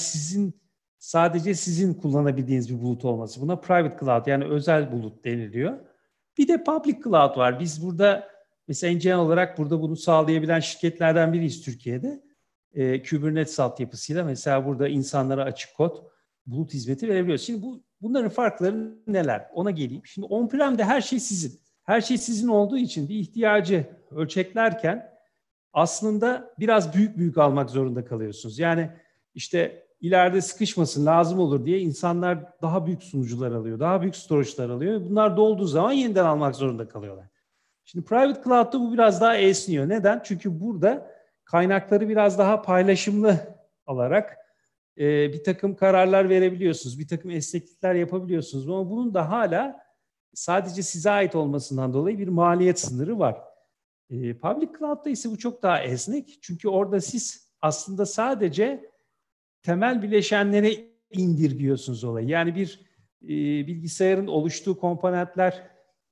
Speaker 2: sadece sizin kullanabildiğiniz bir bulut olması. Buna private cloud yani özel bulut deniliyor. Bir de public cloud var. Biz burada mesela NCN olarak burada bunu sağlayabilen şirketlerden biriyiz Türkiye'de. Kubernetes altyapısıyla mesela burada insanlara açık kod bulut hizmeti verebiliyoruz. Şimdi bunların farkları neler? Ona geleyim. Şimdi on-prem'de her şey sizin. Her şey sizin olduğu için bir ihtiyacı ölçeklerken aslında biraz büyük almak zorunda kalıyorsunuz. Yani işte ileride sıkışmasın, lazım olur diye insanlar daha büyük sunucular alıyor, daha büyük storage'lar alıyor. Bunlar dolduğu zaman yeniden almak zorunda kalıyorlar. Şimdi private cloud'da bu biraz daha esniyor. Neden? Çünkü burada kaynakları biraz daha paylaşımlı alarak bir takım kararlar verebiliyorsunuz, bir takım esneklikler yapabiliyorsunuz. Ama bunun da hala sadece size ait olmasından dolayı bir maliyet sınırı var. Public Cloud'da ise bu çok daha esnek. Çünkü orada siz aslında sadece temel bileşenlere indirgiyorsunuz olayı. Yani bir bilgisayarın oluştuğu komponentler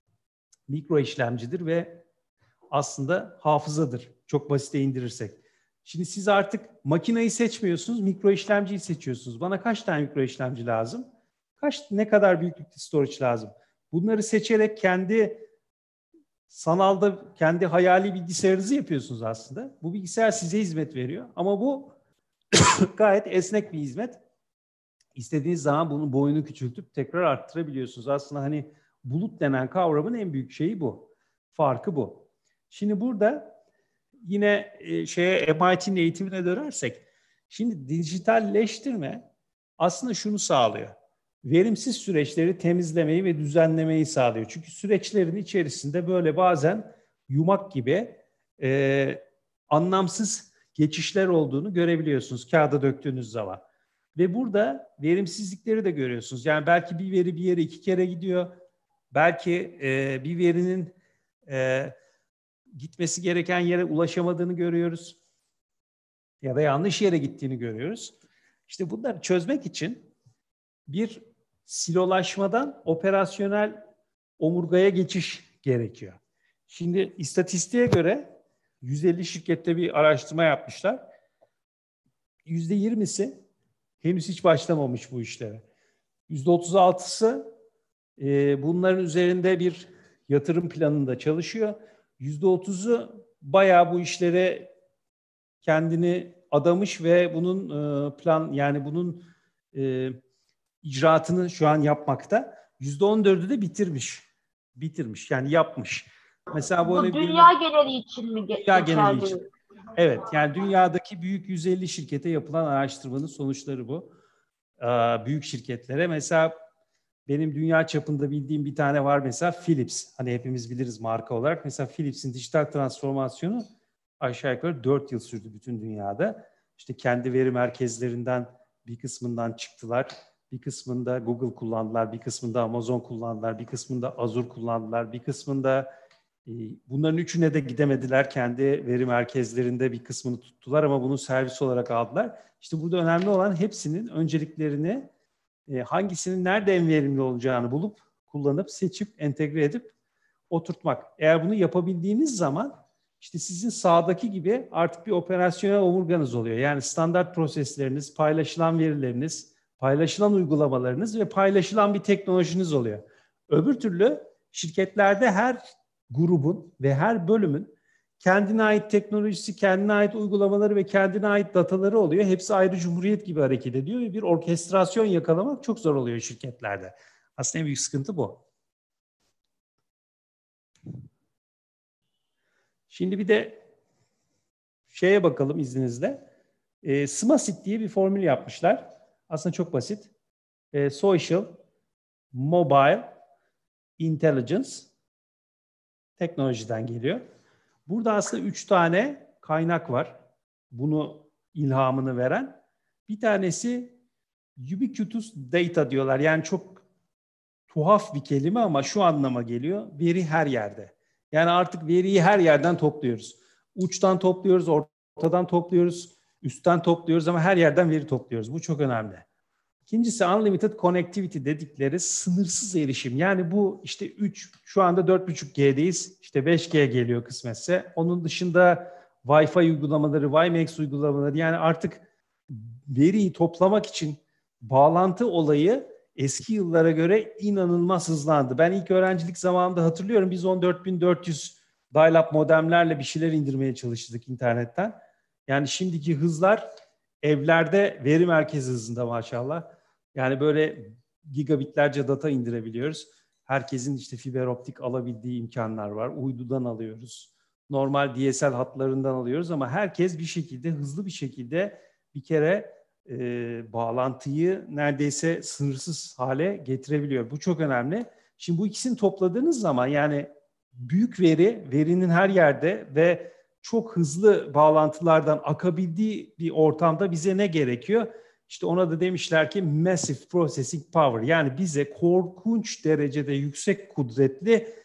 Speaker 2: mikro işlemcidir ve aslında hafızadır. Çok basite indirirsek. Şimdi siz artık makineyi seçmiyorsunuz, mikro işlemciyi seçiyorsunuz. Bana kaç tane mikro işlemci lazım? Ne kadar büyüklükte storage lazım? Bunları seçerek kendi sanalda kendi hayali bilgisayarınızı yapıyorsunuz aslında. Bu bilgisayar size hizmet veriyor ama bu gayet esnek bir hizmet. İstediğiniz zaman bunun boyunu küçültüp tekrar arttırabiliyorsunuz. Aslında hani bulut denen kavramın en büyük şeyi bu. Farkı bu. Şimdi burada yine MIT'nin eğitimine dönersek, şimdi dijitalleştirme aslında şunu sağlıyor. Verimsiz süreçleri temizlemeyi ve düzenlemeyi sağlıyor. Çünkü süreçlerin içerisinde böyle bazen yumak gibi anlamsız geçişler olduğunu görebiliyorsunuz kağıda döktüğünüz zaman. Ve burada verimsizlikleri de görüyorsunuz. Yani belki bir veri bir yere 2 kere gidiyor. Belki bir verinin gitmesi gereken yere ulaşamadığını görüyoruz. Ya da yanlış yere gittiğini görüyoruz. İşte bunları çözmek için bir silolaşmadan operasyonel omurgaya geçiş gerekiyor. Şimdi istatistiğe göre 150 şirkette bir araştırma yapmışlar. %20'si henüz hiç başlamamış bu işlere. %36'sı bunların üzerinde bir yatırım planında çalışıyor. %30'u bayağı bu işlere kendini adamış ve bunun bunun icraatını şu an yapmakta. %14'ü de bitirmiş. Yani yapmış. Mesela
Speaker 1: bu dünya geneli için mi geçerli?
Speaker 2: Dünya geneli için. Evet, yani dünyadaki büyük 150 şirkete yapılan araştırmanın sonuçları bu. Büyük şirketlere mesela benim dünya çapında bildiğim bir tane var mesela Philips. Hani hepimiz biliriz marka olarak. Mesela Philips'in dijital transformasyonu aşağı yukarı 4 yıl sürdü bütün dünyada. İşte kendi veri merkezlerinden bir kısmından çıktılar. Bir kısmında Google kullandılar, bir kısmında Amazon kullandılar, bir kısmında Azure kullandılar, bir kısmında bunların üçüne de gidemediler. Kendi veri merkezlerinde bir kısmını tuttular ama bunu servis olarak aldılar. İşte burada önemli olan hepsinin önceliklerini hangisinin nerede en verimli olacağını bulup, kullanıp, seçip, entegre edip oturtmak. Eğer bunu yapabildiğiniz zaman işte sizin sağdaki gibi artık bir operasyonel omurganız oluyor. Yani standart prosesleriniz, paylaşılan verileriniz, paylaşılan uygulamalarınız ve paylaşılan bir teknolojiniz oluyor. Öbür türlü şirketlerde her grubun ve her bölümün kendine ait teknolojisi, kendine ait uygulamaları ve kendine ait dataları oluyor. Hepsi ayrı cumhuriyet gibi hareket ediyor ve bir orkestrasyon yakalamak çok zor oluyor şirketlerde. Aslında en büyük sıkıntı bu. Şimdi bir de şeye bakalım izninizle. SMASIT diye bir formül yapmışlar. Aslında çok basit. Social, Mobile, Intelligence teknolojiden geliyor. Burada aslında 3 tane kaynak var. Bunu ilhamını veren. Bir tanesi ubiquitous data diyorlar. Yani çok tuhaf bir kelime ama şu anlama geliyor. Veri her yerde. Yani artık veriyi her yerden topluyoruz. Uçtan topluyoruz, ortadan topluyoruz, üstten topluyoruz ama her yerden veri topluyoruz. Bu çok önemli. İkincisi unlimited connectivity dedikleri sınırsız erişim. Yani bu işte şu anda 4.5G'deyiz. İşte 5G geliyor kısmetse. Onun dışında Wi-Fi uygulamaları, WiMAX uygulamaları, yani artık veriyi toplamak için bağlantı olayı eski yıllara göre inanılmaz hızlandı. Ben ilk öğrencilik zamanında hatırlıyorum, biz 14.400 dial-up modemlerle bir şeyler indirmeye çalıştık internetten. Yani şimdiki hızlar evlerde veri merkezi hızında maşallah. Yani böyle gigabitlerce data indirebiliyoruz. Herkesin işte fiber optik alabildiği imkanlar var. Uydudan alıyoruz. Normal DSL hatlarından alıyoruz ama herkes bir şekilde, hızlı bir şekilde bir kere bağlantıyı neredeyse sınırsız hale getirebiliyor. Bu çok önemli. Şimdi bu ikisini topladığınız zaman yani büyük verinin her yerde ve çok hızlı bağlantılardan akabildiği bir ortamda bize ne gerekiyor? İşte ona da demişler ki massive processing power. Yani bize korkunç derecede yüksek kudretli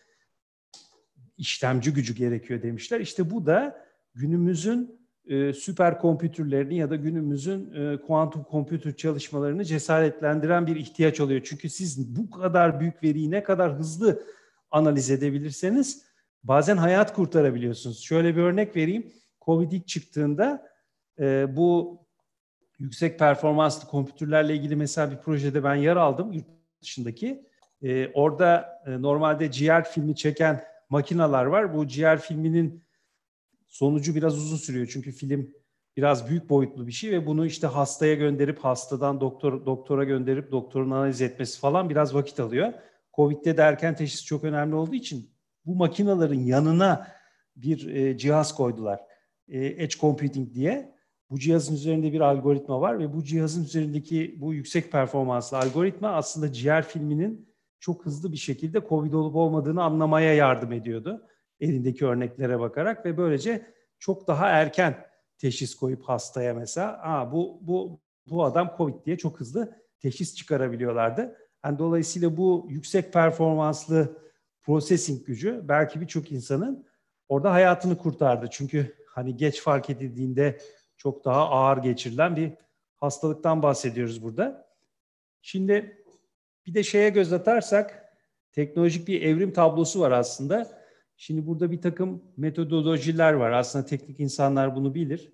Speaker 2: işlemci gücü gerekiyor demişler. İşte bu da günümüzün süper kompütürlerini ya da günümüzün kuantum kompütür çalışmalarını cesaretlendiren bir ihtiyaç oluyor. Çünkü siz bu kadar büyük veriyi ne kadar hızlı analiz edebilirseniz bazen hayat kurtarabiliyorsunuz. Şöyle bir örnek vereyim. Covid ilk çıktığında bu yüksek performanslı kompütürlerle ilgili mesela bir projede ben yer aldım yurt dışındaki. Orada normalde GR filmi çeken makineler var. Bu GR filminin sonucu biraz uzun sürüyor. Çünkü film biraz büyük boyutlu bir şey ve bunu işte hastaya gönderip hastadan doktora gönderip doktorun analiz etmesi falan biraz vakit alıyor. Covid'de de erken teşhis çok önemli olduğu için bu makinelerin yanına bir cihaz koydular. Edge Computing diye. Bu cihazın üzerinde bir algoritma var ve bu cihazın üzerindeki bu yüksek performanslı algoritma aslında GR filminin çok hızlı bir şekilde COVID olup olmadığını anlamaya yardım ediyordu. Elindeki örneklere bakarak ve böylece çok daha erken teşhis koyup hastaya mesela bu adam COVID diye çok hızlı teşhis çıkarabiliyorlardı. Yani dolayısıyla bu yüksek performanslı processing gücü belki birçok insanın orada hayatını kurtardı. Çünkü hani geç fark edildiğinde çok daha ağır geçirilen bir hastalıktan bahsediyoruz burada. Şimdi bir de şeye göz atarsak teknolojik bir evrim tablosu var aslında. Şimdi burada bir takım metodolojiler var. Aslında teknik insanlar bunu bilir.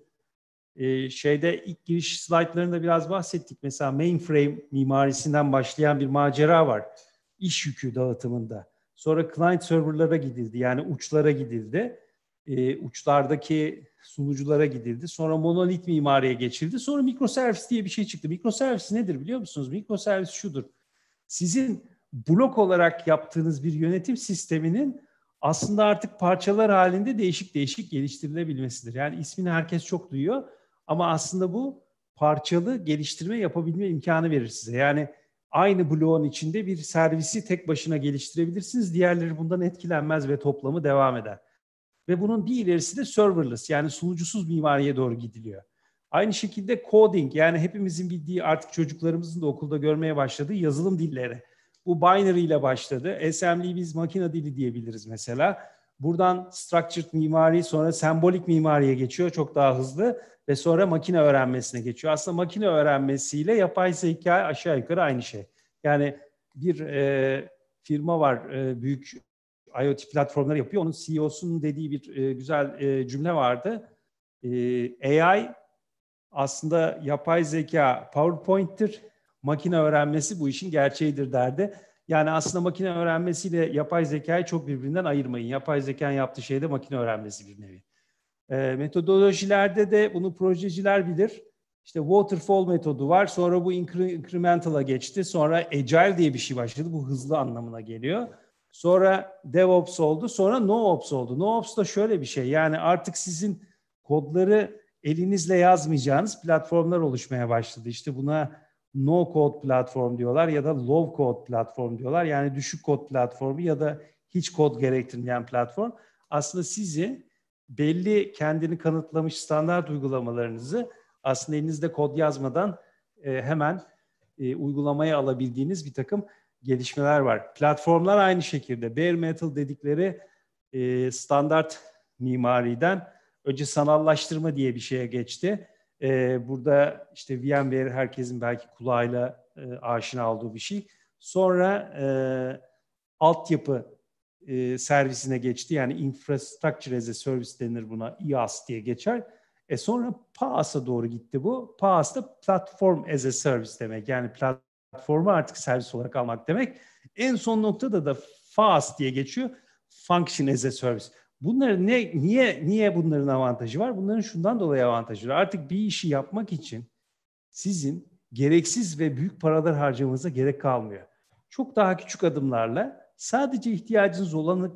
Speaker 2: İlk giriş slaytlarında biraz bahsettik. Mesela mainframe mimarisinden başlayan bir macera var. İş yükü dağıtımında. Sonra client serverlara gidildi. Yani uçlara gidildi. Uçlardaki sunuculara gidildi. Sonra monolit mimariye geçildi. Sonra mikroservis diye bir şey çıktı. Mikroservis nedir biliyor musunuz? Mikroservis şudur. Sizin blok olarak yaptığınız bir yönetim sisteminin aslında artık parçalar halinde değişik değişik geliştirilebilmesidir. Yani ismini herkes çok duyuyor ama aslında bu parçalı geliştirme yapabilme imkanı verir size. Yani aynı bloğun içinde bir servisi tek başına geliştirebilirsiniz. Diğerleri bundan etkilenmez ve toplamı devam eder. Ve bunun bir ilerisi de serverless, yani sunucusuz mimariye doğru gidiliyor. Aynı şekilde coding, yani hepimizin bildiği, artık çocuklarımızın da okulda görmeye başladığı yazılım dilleri. Bu binary ile başladı. Assembly'yi biz makine dili diyebiliriz mesela. Buradan structured mimari, sonra sembolik mimariye geçiyor çok daha hızlı ve sonra makine öğrenmesine geçiyor. Aslında makine öğrenmesiyle yapay zeka aşağı yukarı aynı şey. Yani bir firma var, büyük IoT platformları yapıyor. Onun CEO'sunun dediği bir güzel cümle vardı. AI aslında yapay zeka PowerPoint'tir. Makine öğrenmesi bu işin gerçeğidir derdi. Yani aslında makine öğrenmesiyle yapay zekayı çok birbirinden ayırmayın. Yapay zekanın yaptığı şey de makine öğrenmesi bir nevi. Metodolojilerde de bunu projeciler bilir. İşte waterfall metodu var. Sonra bu incremental'a geçti. Sonra agile diye bir şey başladı. Bu hızlı anlamına geliyor. Sonra DevOps oldu. Sonra NoOps oldu. NoOps da şöyle bir şey. Yani artık sizin kodları elinizle yazmayacağınız platformlar oluşmaya başladı. İşte buna no code platform diyorlar ya da low code platform diyorlar. Yani düşük kod platformu ya da hiç kod gerektirmeyen platform. Aslında sizi belli kendini kanıtlamış standart uygulamalarınızı aslında elinizde kod yazmadan hemen uygulamaya alabildiğiniz bir takım gelişmeler var. Platformlar aynı şekilde bare metal dedikleri standart mimariden önce sanallaştırma diye bir şeye geçti. Burada işte VMware herkesin belki kulağıyla aşina olduğu bir şey. Sonra altyapı servisine geçti. Yani Infrastructure as a Service denir buna. IaaS diye geçer. Sonra PaaS'a doğru gitti bu. PaaS da Platform as a Service demek. Yani platformu artık servis olarak almak demek. En son noktada da FaaS diye geçiyor. Function as a Service. Bunların niye bunların avantajı var? Bunların şundan dolayı avantajı var. Artık bir işi yapmak için sizin gereksiz ve büyük paralar harcamanıza gerek kalmıyor. Çok daha küçük adımlarla sadece ihtiyacınız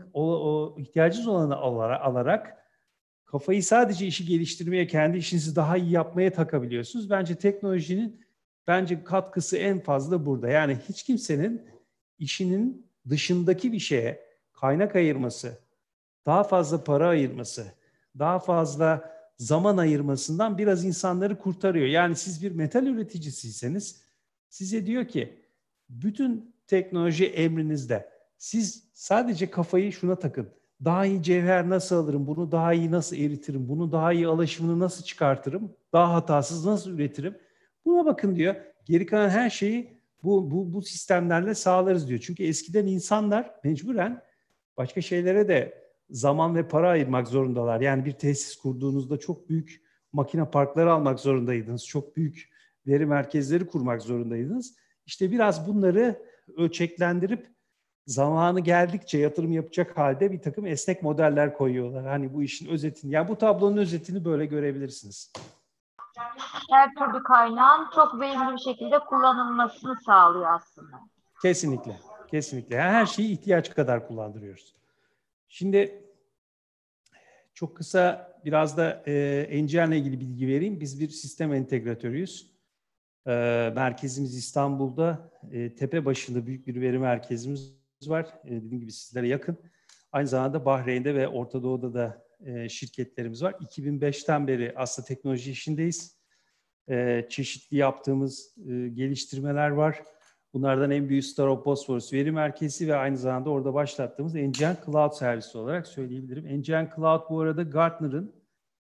Speaker 2: olanı alarak kafayı sadece işi geliştirmeye, kendi işinizi daha iyi yapmaya takabiliyorsunuz. Bence teknolojinin katkısı en fazla burada. Yani hiç kimsenin işinin dışındaki bir şeye kaynak ayırması, daha fazla para ayırması, daha fazla zaman ayırmasından biraz insanları kurtarıyor. Yani siz bir metal üreticisiyseniz size diyor ki bütün teknoloji emrinizde. Siz sadece kafayı şuna takın. Daha iyi cevher nasıl alırım? Bunu daha iyi nasıl eritirim? Bunu daha iyi alaşımını nasıl çıkartırım? Daha hatasız nasıl üretirim? Buna bakın diyor. Geri kalan her şeyi bu sistemlerle sağlarız diyor. Çünkü eskiden insanlar mecburen başka şeylere de zaman ve para ayırmak zorundalar. Yani bir tesis kurduğunuzda çok büyük makine parkları almak zorundaydınız. Çok büyük veri merkezleri kurmak zorundaydınız. İşte biraz bunları ölçeklendirip zamanı geldikçe yatırım yapacak halde bir takım esnek modeller koyuyorlar. Hani bu işin özetini, yani bu tablonun özetini böyle görebilirsiniz.
Speaker 1: Her türlü kaynağın çok verimli bir şekilde kullanılmasını sağlıyor aslında.
Speaker 2: Kesinlikle, kesinlikle. Yani her şeyi ihtiyaç kadar kullandırıyoruz. Şimdi çok kısa biraz da NGN'le ilgili bilgi vereyim. Biz bir sistem entegratörüyüz. Merkezimiz İstanbul'da. Tepebaşı'nda büyük bir veri merkezimiz var. Dediğim gibi sizlere yakın. Aynı zamanda Bahreyn'de ve Orta Doğu'da da şirketlerimiz var. 2005'ten beri aslında teknoloji işindeyiz. Çeşitli yaptığımız geliştirmeler var. Bunlardan en büyük Star Bosphorus veri merkezi ve aynı zamanda orada başlattığımız NGN Cloud servisi olarak söyleyebilirim. NGN Cloud bu arada Gartner'ın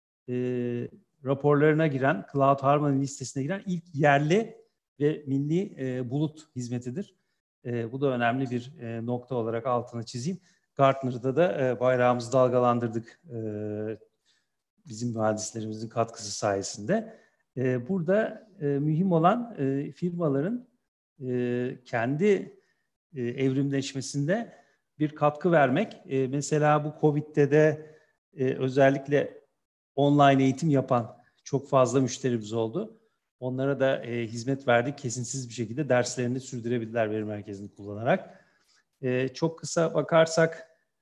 Speaker 2: raporlarına giren, Cloud Harmony listesine giren ilk yerli ve milli bulut hizmetidir. Bu da önemli bir nokta olarak altını çizeyim. Gartner'da da bayrağımızı dalgalandırdık bizim mühendislerimizin katkısı sayesinde. Burada mühim olan firmaların kendi evrimleşmesinde bir katkı vermek. Mesela bu Covid'de de özellikle online eğitim yapan çok fazla müşterimiz oldu. Onlara da hizmet verdik. Kesintisiz bir şekilde derslerini sürdürebildiler veri merkezini kullanarak. Çok kısa bakarsak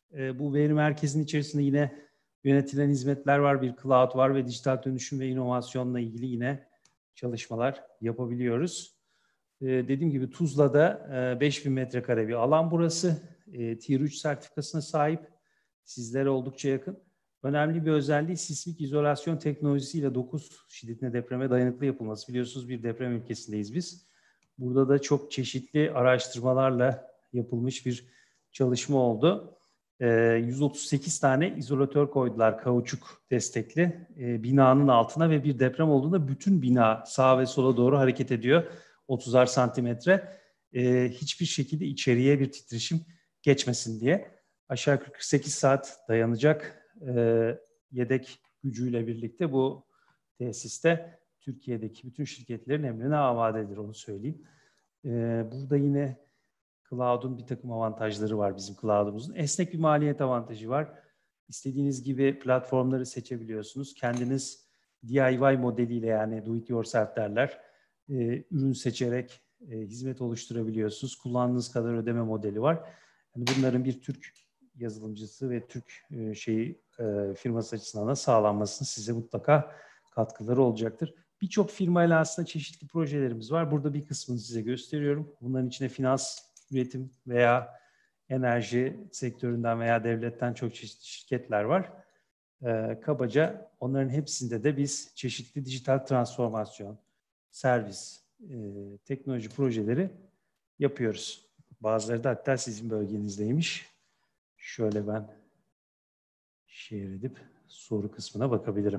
Speaker 2: Bu veri merkezinin içerisinde yine yönetilen hizmetler var, bir cloud var ve dijital dönüşüm ve inovasyonla ilgili yine çalışmalar yapabiliyoruz. Dediğim gibi Tuzla'da 5000 metrekare bir alan burası. Tier 3 sertifikasına sahip. Sizlere oldukça yakın. Önemli bir özelliği sismik izolasyon teknolojisiyle 9 şiddetine depreme dayanıklı yapılması. Biliyorsunuz bir deprem ülkesindeyiz biz. Burada da çok çeşitli araştırmalarla yapılmış bir çalışma oldu. 138 tane izolatör koydular kauçuk destekli binanın altına ve bir deprem olduğunda bütün bina sağa ve sola doğru hareket ediyor. 30'ar santimetre. Hiçbir şekilde içeriye bir titreşim geçmesin diye. Aşağı yukarı 48 saat dayanacak yedek gücüyle birlikte bu tesiste Türkiye'deki bütün şirketlerin emrine amadedir, onu söyleyeyim. Burada yine Cloud'un bir takım avantajları var bizim Cloud'umuzun. Esnek bir maliyet avantajı var. İstediğiniz gibi platformları seçebiliyorsunuz. Kendiniz DIY modeliyle, yani do it yourself derler, ürün seçerek hizmet oluşturabiliyorsunuz. Kullandığınız kadar ödeme modeli var. Yani bunların bir Türk yazılımcısı ve Türk firması açısından da sağlanmasının size mutlaka katkıları olacaktır. Birçok firmayla aslında çeşitli projelerimiz var. Burada bir kısmını size gösteriyorum. Bunların içinde finans, üretim veya enerji sektöründen veya devletten çok çeşitli şirketler var. Kabaca onların hepsinde de biz çeşitli dijital transformasyon, servis, teknoloji projeleri yapıyoruz. Bazıları da hatta sizin bölgenizdeymiş. Şöyle ben share edip soru kısmına bakabilirim.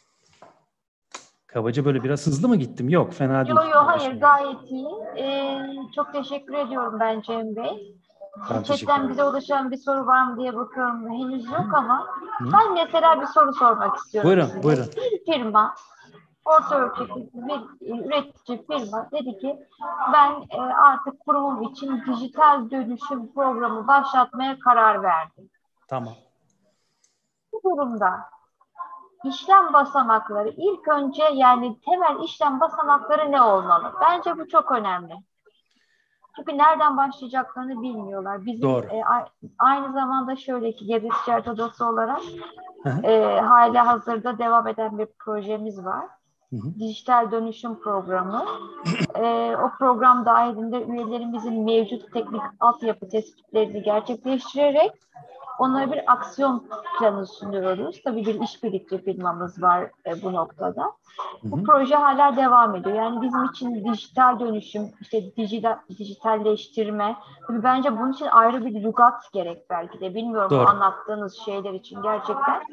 Speaker 2: Kabaca böyle biraz hızlı mı gittim? Yok, fena değil.
Speaker 1: Yok, hayır, gayet iyi. Çok teşekkür ediyorum ben Cem Bey. Chatten bize ulaşan bir soru var mı diye bakıyorum. Henüz yok ama ben mesela bir soru sormak istiyorum.
Speaker 2: Buyurun, buyurun.
Speaker 1: Bir firma, orta ölçekli bir üretici firma dedi ki ben artık kurumum için dijital dönüşüm programı başlatmaya karar verdim.
Speaker 2: Tamam.
Speaker 1: Bu durumda İşlem basamakları ilk önce, yani temel işlem basamakları ne olmalı? Bence bu çok önemli. Çünkü nereden başlayacaklarını bilmiyorlar. Bizim aynı zamanda şöyle ki Gebze Ticaret Odası olarak hala hazırda devam eden bir projemiz var. Dijital dönüşüm programı. O program dahilinde üyelerimizin mevcut teknik altyapı tespitlerini gerçekleştirerek onlara bir aksiyon planı sunuyoruz. Tabii bir işbirlikçi firmamız var bu noktada. Bu proje hala devam ediyor. Yani bizim için dijital dönüşüm, işte dijitalleştirme, tabii bence bunun için ayrı bir lügat gerek belki de. Bilmiyorum bu anlattığınız şeyler için gerçekten.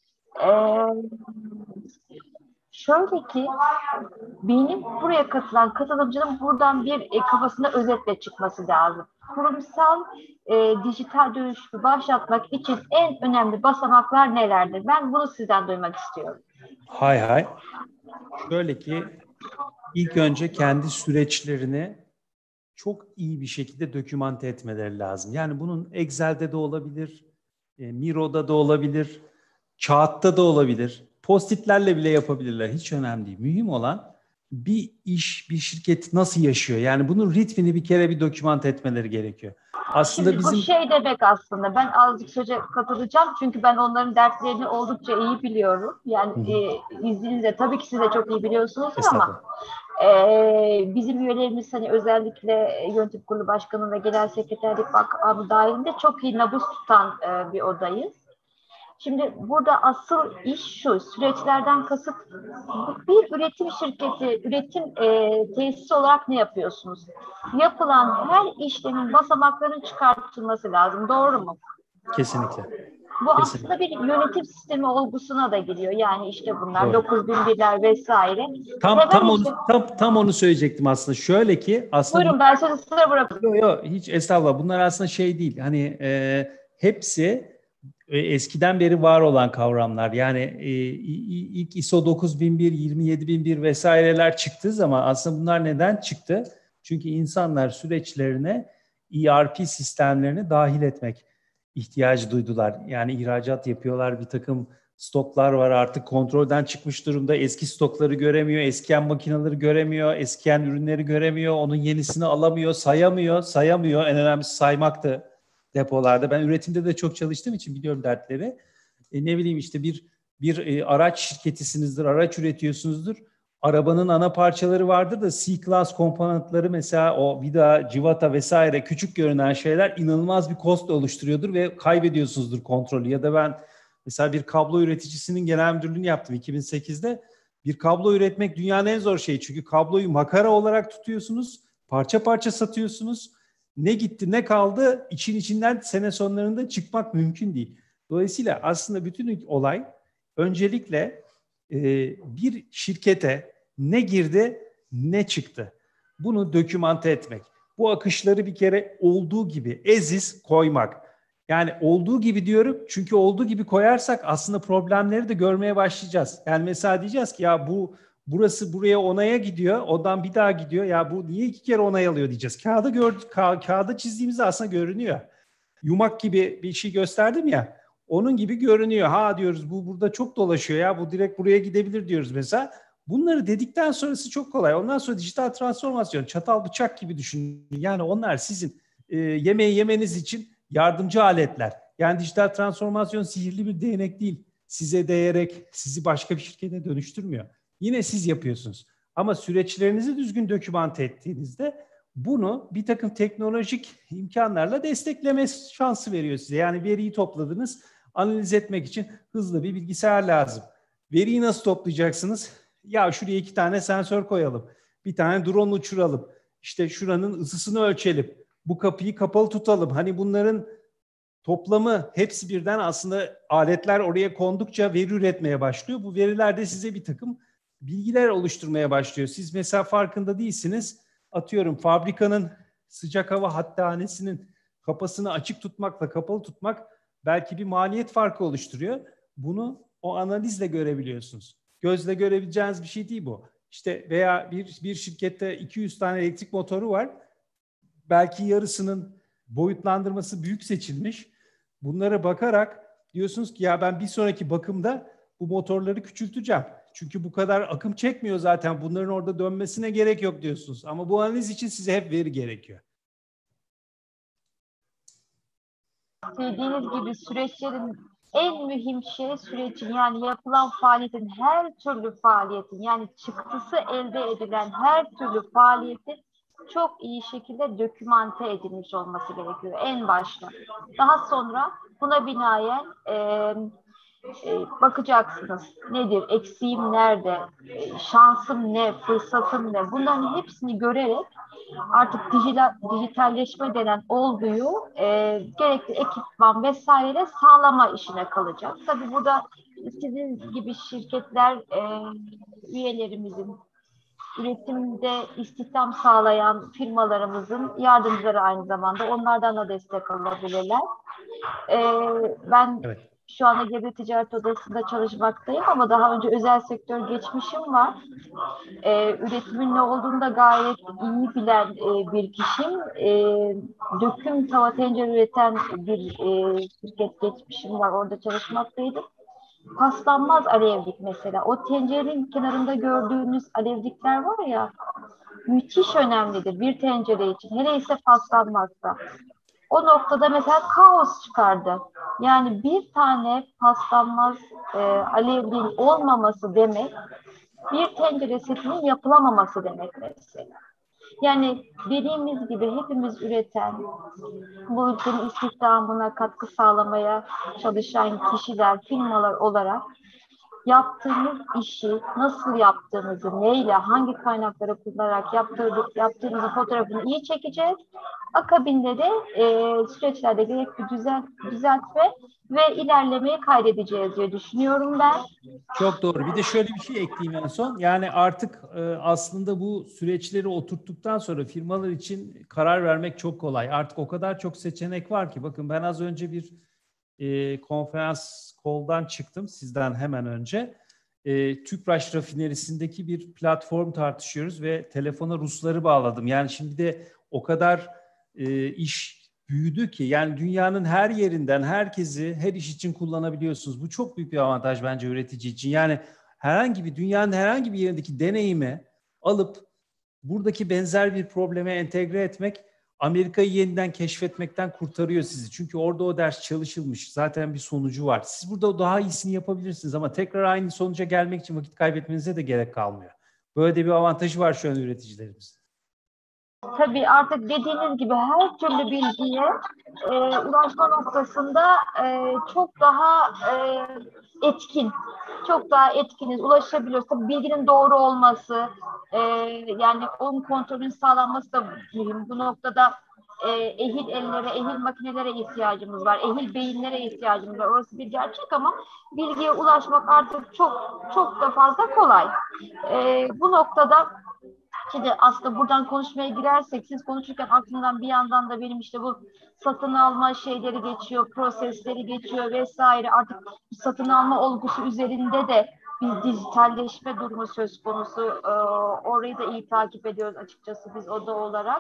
Speaker 1: Şöyle ki benim buraya katılan katılımcının buradan bir kafasında özetle çıkması lazım. Kurumsal dijital dönüşümü başlatmak için en önemli basamaklar nelerdir? Ben bunu sizden duymak istiyorum.
Speaker 2: Hay. Şöyle ki ilk önce kendi süreçlerini çok iyi bir şekilde dokümante etmeleri lazım. Yani bunun Excel'de de olabilir, Miro'da da olabilir, kağıtta da olabilir. Post-it'lerle bile yapabilirler. Hiç önemli değil. Mühim olan bir iş, bir şirket nasıl yaşıyor? Yani bunun ritmini bir kere bir dokümante etmeleri gerekiyor. Aslında
Speaker 1: şimdi bu şey demek aslında. Ben azıcık söze katılacağım. Çünkü ben onların dertlerini oldukça iyi biliyorum. Yani izninizle tabii ki siz de çok iyi biliyorsunuz ama bizim üyelerimiz hani özellikle Yönetim Kurulu Başkanı ve Genel Sekreterlik Bakanı dahilinde çok iyi nabız tutan bir odayız. Şimdi burada asıl iş şu, süreçlerden kasıt bir üretim şirketi, üretim tesisi olarak ne yapıyorsunuz? Yapılan her işlemin basamaklarının çıkartılması lazım, doğru mu?
Speaker 2: Kesinlikle.
Speaker 1: Bu aslında bir yönetim sistemi olgusuna da giriyor. Yani işte bunlar 9001'ler vesaire.
Speaker 2: Tam onu söyleyecektim aslında. Şöyle ki aslında
Speaker 1: buyurun ben sözü size bırakıyorum.
Speaker 2: Yok hiç estağfurullah. Bunlar aslında şey değil. Hani hepsi eskiden beri var olan kavramlar. Yani ilk ISO 9001, 27001 vesaireler çıktığı zaman aslında bunlar neden çıktı? Çünkü insanlar süreçlerine ERP sistemlerini dahil etmek ihtiyacı duydular. Yani ihracat yapıyorlar, bir takım stoklar var artık kontrolden çıkmış durumda. Eski stokları göremiyor, eskiyen makineleri göremiyor, eskiyen ürünleri göremiyor, onun yenisini alamıyor, sayamıyor. En önemlisi saymaktı. depolarda. Ben üretimde de çok çalıştığım için biliyorum dertleri. Ne bileyim işte bir araç şirketisinizdir, araç üretiyorsunuzdur. Arabanın ana parçaları vardır da C-Class komponentleri mesela o vida, civata vesaire küçük görünen şeyler inanılmaz bir cost oluşturuyordur ve kaybediyorsunuzdur kontrolü. Ya da ben mesela bir kablo üreticisinin genel müdürlüğünü yaptım 2008'de. Bir kablo üretmek dünyanın en zor şeyi. Çünkü kabloyu makara olarak tutuyorsunuz, parça parça satıyorsunuz. Ne gitti ne kaldı içinden sene sonlarında çıkmak mümkün değil. Dolayısıyla aslında bütün olay öncelikle bir şirkete ne girdi ne çıktı. Bunu dokümante etmek. Bu akışları bir kere olduğu gibi as is koymak. Yani olduğu gibi diyorum çünkü olduğu gibi koyarsak aslında problemleri de görmeye başlayacağız. Yani mesela diyeceğiz ki ya burası buraya onaya gidiyor, odan bir daha gidiyor. Ya bu niye 2 kere onay alıyor diyeceğiz. Kağıda çizdiğimizde aslında görünüyor. Yumak gibi bir şey gösterdim ya. Onun gibi görünüyor. Ha diyoruz bu burada çok dolaşıyor ya. Bu direkt buraya gidebilir diyoruz mesela. Bunları dedikten sonrası çok kolay. Ondan sonra dijital transformasyon, çatal bıçak gibi düşünün. Yani onlar sizin yemeği yemeniz için yardımcı aletler. Yani dijital transformasyon sihirli bir değnek değil. Size değerek sizi başka bir şirkete dönüştürmüyor. Yine siz yapıyorsunuz. Ama süreçlerinizi düzgün dokümante ettiğinizde bunu bir takım teknolojik imkanlarla destekleme şansı veriyor size. Yani veriyi topladınız, analiz etmek için hızlı bir bilgisayar lazım. Veriyi nasıl toplayacaksınız? Ya şuraya 2 tane sensör koyalım. Bir tane drone uçuralım. İşte şuranın ısısını ölçelim. Bu kapıyı kapalı tutalım. Hani bunların toplamı hepsi birden aslında aletler oraya kondukça veri üretmeye başlıyor. Bu veriler de size bir takım bilgiler oluşturmaya başlıyor. Siz mesela farkında değilsiniz. Atıyorum fabrikanın sıcak hava hattanesinin kapısını açık tutmakla kapalı tutmak belki bir maliyet farkı oluşturuyor. Bunu o analizle görebiliyorsunuz. Gözle görebileceğiniz bir şey değil bu. İşte veya bir şirkette 200 tane elektrik motoru var. Belki yarısının boyutlandırması büyük seçilmiş. Bunlara bakarak diyorsunuz ki ya ben bir sonraki bakımda bu motorları küçülteceğim. Çünkü bu kadar akım çekmiyor zaten. Bunların orada dönmesine gerek yok diyorsunuz. Ama bu analiz için size hep veri gerekiyor.
Speaker 1: Dediğiniz gibi süreçlerin en mühim şey sürecin yani yapılan faaliyetin her türlü faaliyetin yani çıktısı elde edilen her türlü faaliyetin çok iyi şekilde dokümante edilmiş olması gerekiyor en başta. Daha sonra buna binaen bakacaksınız. Nedir? Eksiğim nerede? Şansım ne? Fırsatım ne? Bunların hepsini görerek artık dijitalleşme denen olguyu gerekli ekipman vesaire sağlama işine kalacak. Tabii burada sizin gibi şirketler üyelerimizin üretimde istihdam sağlayan firmalarımızın yardımcıları aynı zamanda onlardan da destek alabilirler. Ben
Speaker 2: Evet.
Speaker 1: şu anda Gebze Ticaret Odası'nda çalışmaktayım ama daha önce özel sektör geçmişim var. Üretimin ne olduğunu da gayet iyi bilen bir kişiyim. Döküm tava tencere üreten bir şirket geçmişim var. Orada çalışmaktaydım. Paslanmaz alevlik mesela. O tencerenin kenarında gördüğünüz alevlikler var ya, müthiş önemlidir bir tencere için. Hele ise paslanmazsa. O noktada mesela kaos çıkardı. Yani bir tane paslanmaz alevliğin olmaması demek, bir tencere setinin yapılamaması demek mesela. Yani dediğimiz gibi hepimiz üreten, bu ülkenin istihdamına katkı sağlamaya çalışan kişiler, firmalar olarak yaptığımız işi nasıl yaptığımızı, neyle, hangi kaynakları kullanarak yaptığımızın fotoğrafını iyi çekeceğiz. Akabinde de süreçlerde gerekli düzeltme ve ilerlemeyi kaydedeceğiz diye düşünüyorum ben.
Speaker 2: Çok doğru. Bir de şöyle bir şey ekleyeyim en son. Yani artık aslında bu süreçleri oturttuktan sonra firmalar için karar vermek çok kolay. Artık o kadar çok seçenek var ki. Bakın ben az önce bir konferans call'dan çıktım sizden hemen önce. Tüpraş rafinerisindeki bir platform tartışıyoruz ve telefona Rusları bağladım. Yani şimdi de o kadar iş büyüdü ki yani dünyanın her yerinden herkesi her iş için kullanabiliyorsunuz. Bu çok büyük bir avantaj bence üretici için. Yani dünyanın herhangi bir yerindeki deneyimi alıp buradaki benzer bir probleme entegre etmek Amerika'yı yeniden keşfetmekten kurtarıyor sizi. Çünkü orada o ders çalışılmış. Zaten bir sonucu var. Siz burada daha iyisini yapabilirsiniz ama tekrar aynı sonuca gelmek için vakit kaybetmenize de gerek kalmıyor. Böyle de bir avantajı var şu an üreticilerimizin.
Speaker 1: Tabii artık dediğiniz gibi her türlü bilgiye ulaşma noktasında çok daha etkin, çok daha etkiniz, ulaşabiliyorsa bilginin doğru olması, e, yani onun kontrolünün sağlanması da mühim. Bu noktada ehil ellere, ehil makinelere ihtiyacımız var, ehil beyinlere ihtiyacımız var. Orası bir gerçek ama bilgiye ulaşmak artık çok çok da fazla kolay. Bu noktada şimdi aslında buradan konuşmaya girersek siz konuşurken aklımdan bir yandan da benim işte bu satın alma şeyleri geçiyor, prosesleri geçiyor vesaire. Artık satın alma olgusu üzerinde de bir dijitalleşme durumu söz konusu. Orayı da iyi takip ediyoruz açıkçası biz oda olarak.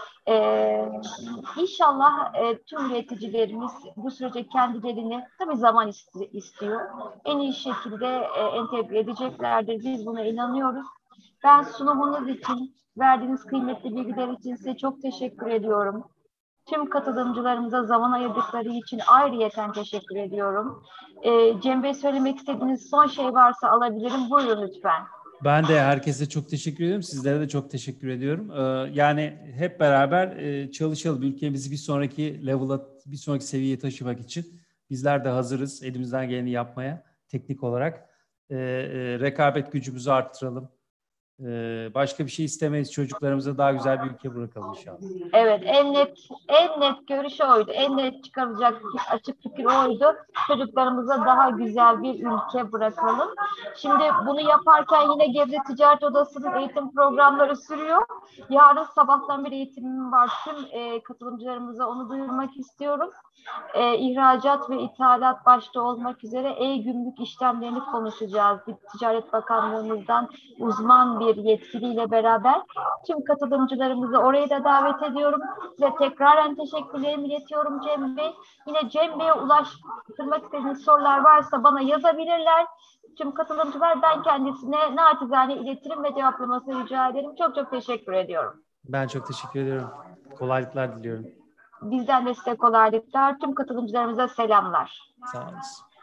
Speaker 1: İnşallah tüm üreticilerimiz bu sürece kendilerini tabii zaman istiyor. En iyi şekilde entegre edeceklerdir. Biz buna inanıyoruz. Ben sunumunuz için, verdiğiniz kıymetli bilgiler için size çok teşekkür ediyorum. Tüm katılımcılarımıza zaman ayırdıkları için ayrıyeten teşekkür ediyorum. Cem Bey söylemek istediğiniz son şey varsa alabilirim. Buyurun lütfen.
Speaker 2: Ben de herkese çok teşekkür ediyorum. Sizlere de çok teşekkür ediyorum. Yani hep beraber çalışalım. Ülkemizi bir sonraki level'a, bir sonraki seviyeye taşımak için bizler de hazırız. Elimizden geleni yapmaya teknik olarak. Rekabet gücümüzü arttıralım. Başka bir şey istemeyiz. Çocuklarımıza daha güzel bir ülke bırakalım inşallah.
Speaker 1: Evet, en net görüş oydu. En net çıkaracak açık fikir oydu. Çocuklarımıza daha güzel bir ülke bırakalım. Şimdi bunu yaparken yine Gebze Ticaret Odası'nın eğitim programları sürüyor. Yarın sabahtan bir eğitimim var. Tüm katılımcılarımıza onu duyurmak istiyorum. İhracat ve ithalat başta olmak üzere e-gümrük işlemlerini konuşacağız. Ticaret Bakanlığımızdan uzman bir yetkiliyle beraber tüm katılımcılarımızı oraya da davet ediyorum ve tekraren teşekkürlerimi iletiyorum Cem Bey. Yine Cem Bey'e ulaştırmak istediğiniz sorular varsa bana yazabilirler. Tüm katılımcılar ben kendisine naçizane iletirim ve cevaplamasını rica ederim. Çok çok teşekkür ediyorum.
Speaker 2: Ben çok teşekkür ediyorum. Kolaylıklar diliyorum.
Speaker 1: Bizden de size kolaylıklar. Tüm katılımcılarımıza selamlar.
Speaker 2: Sağ olasın.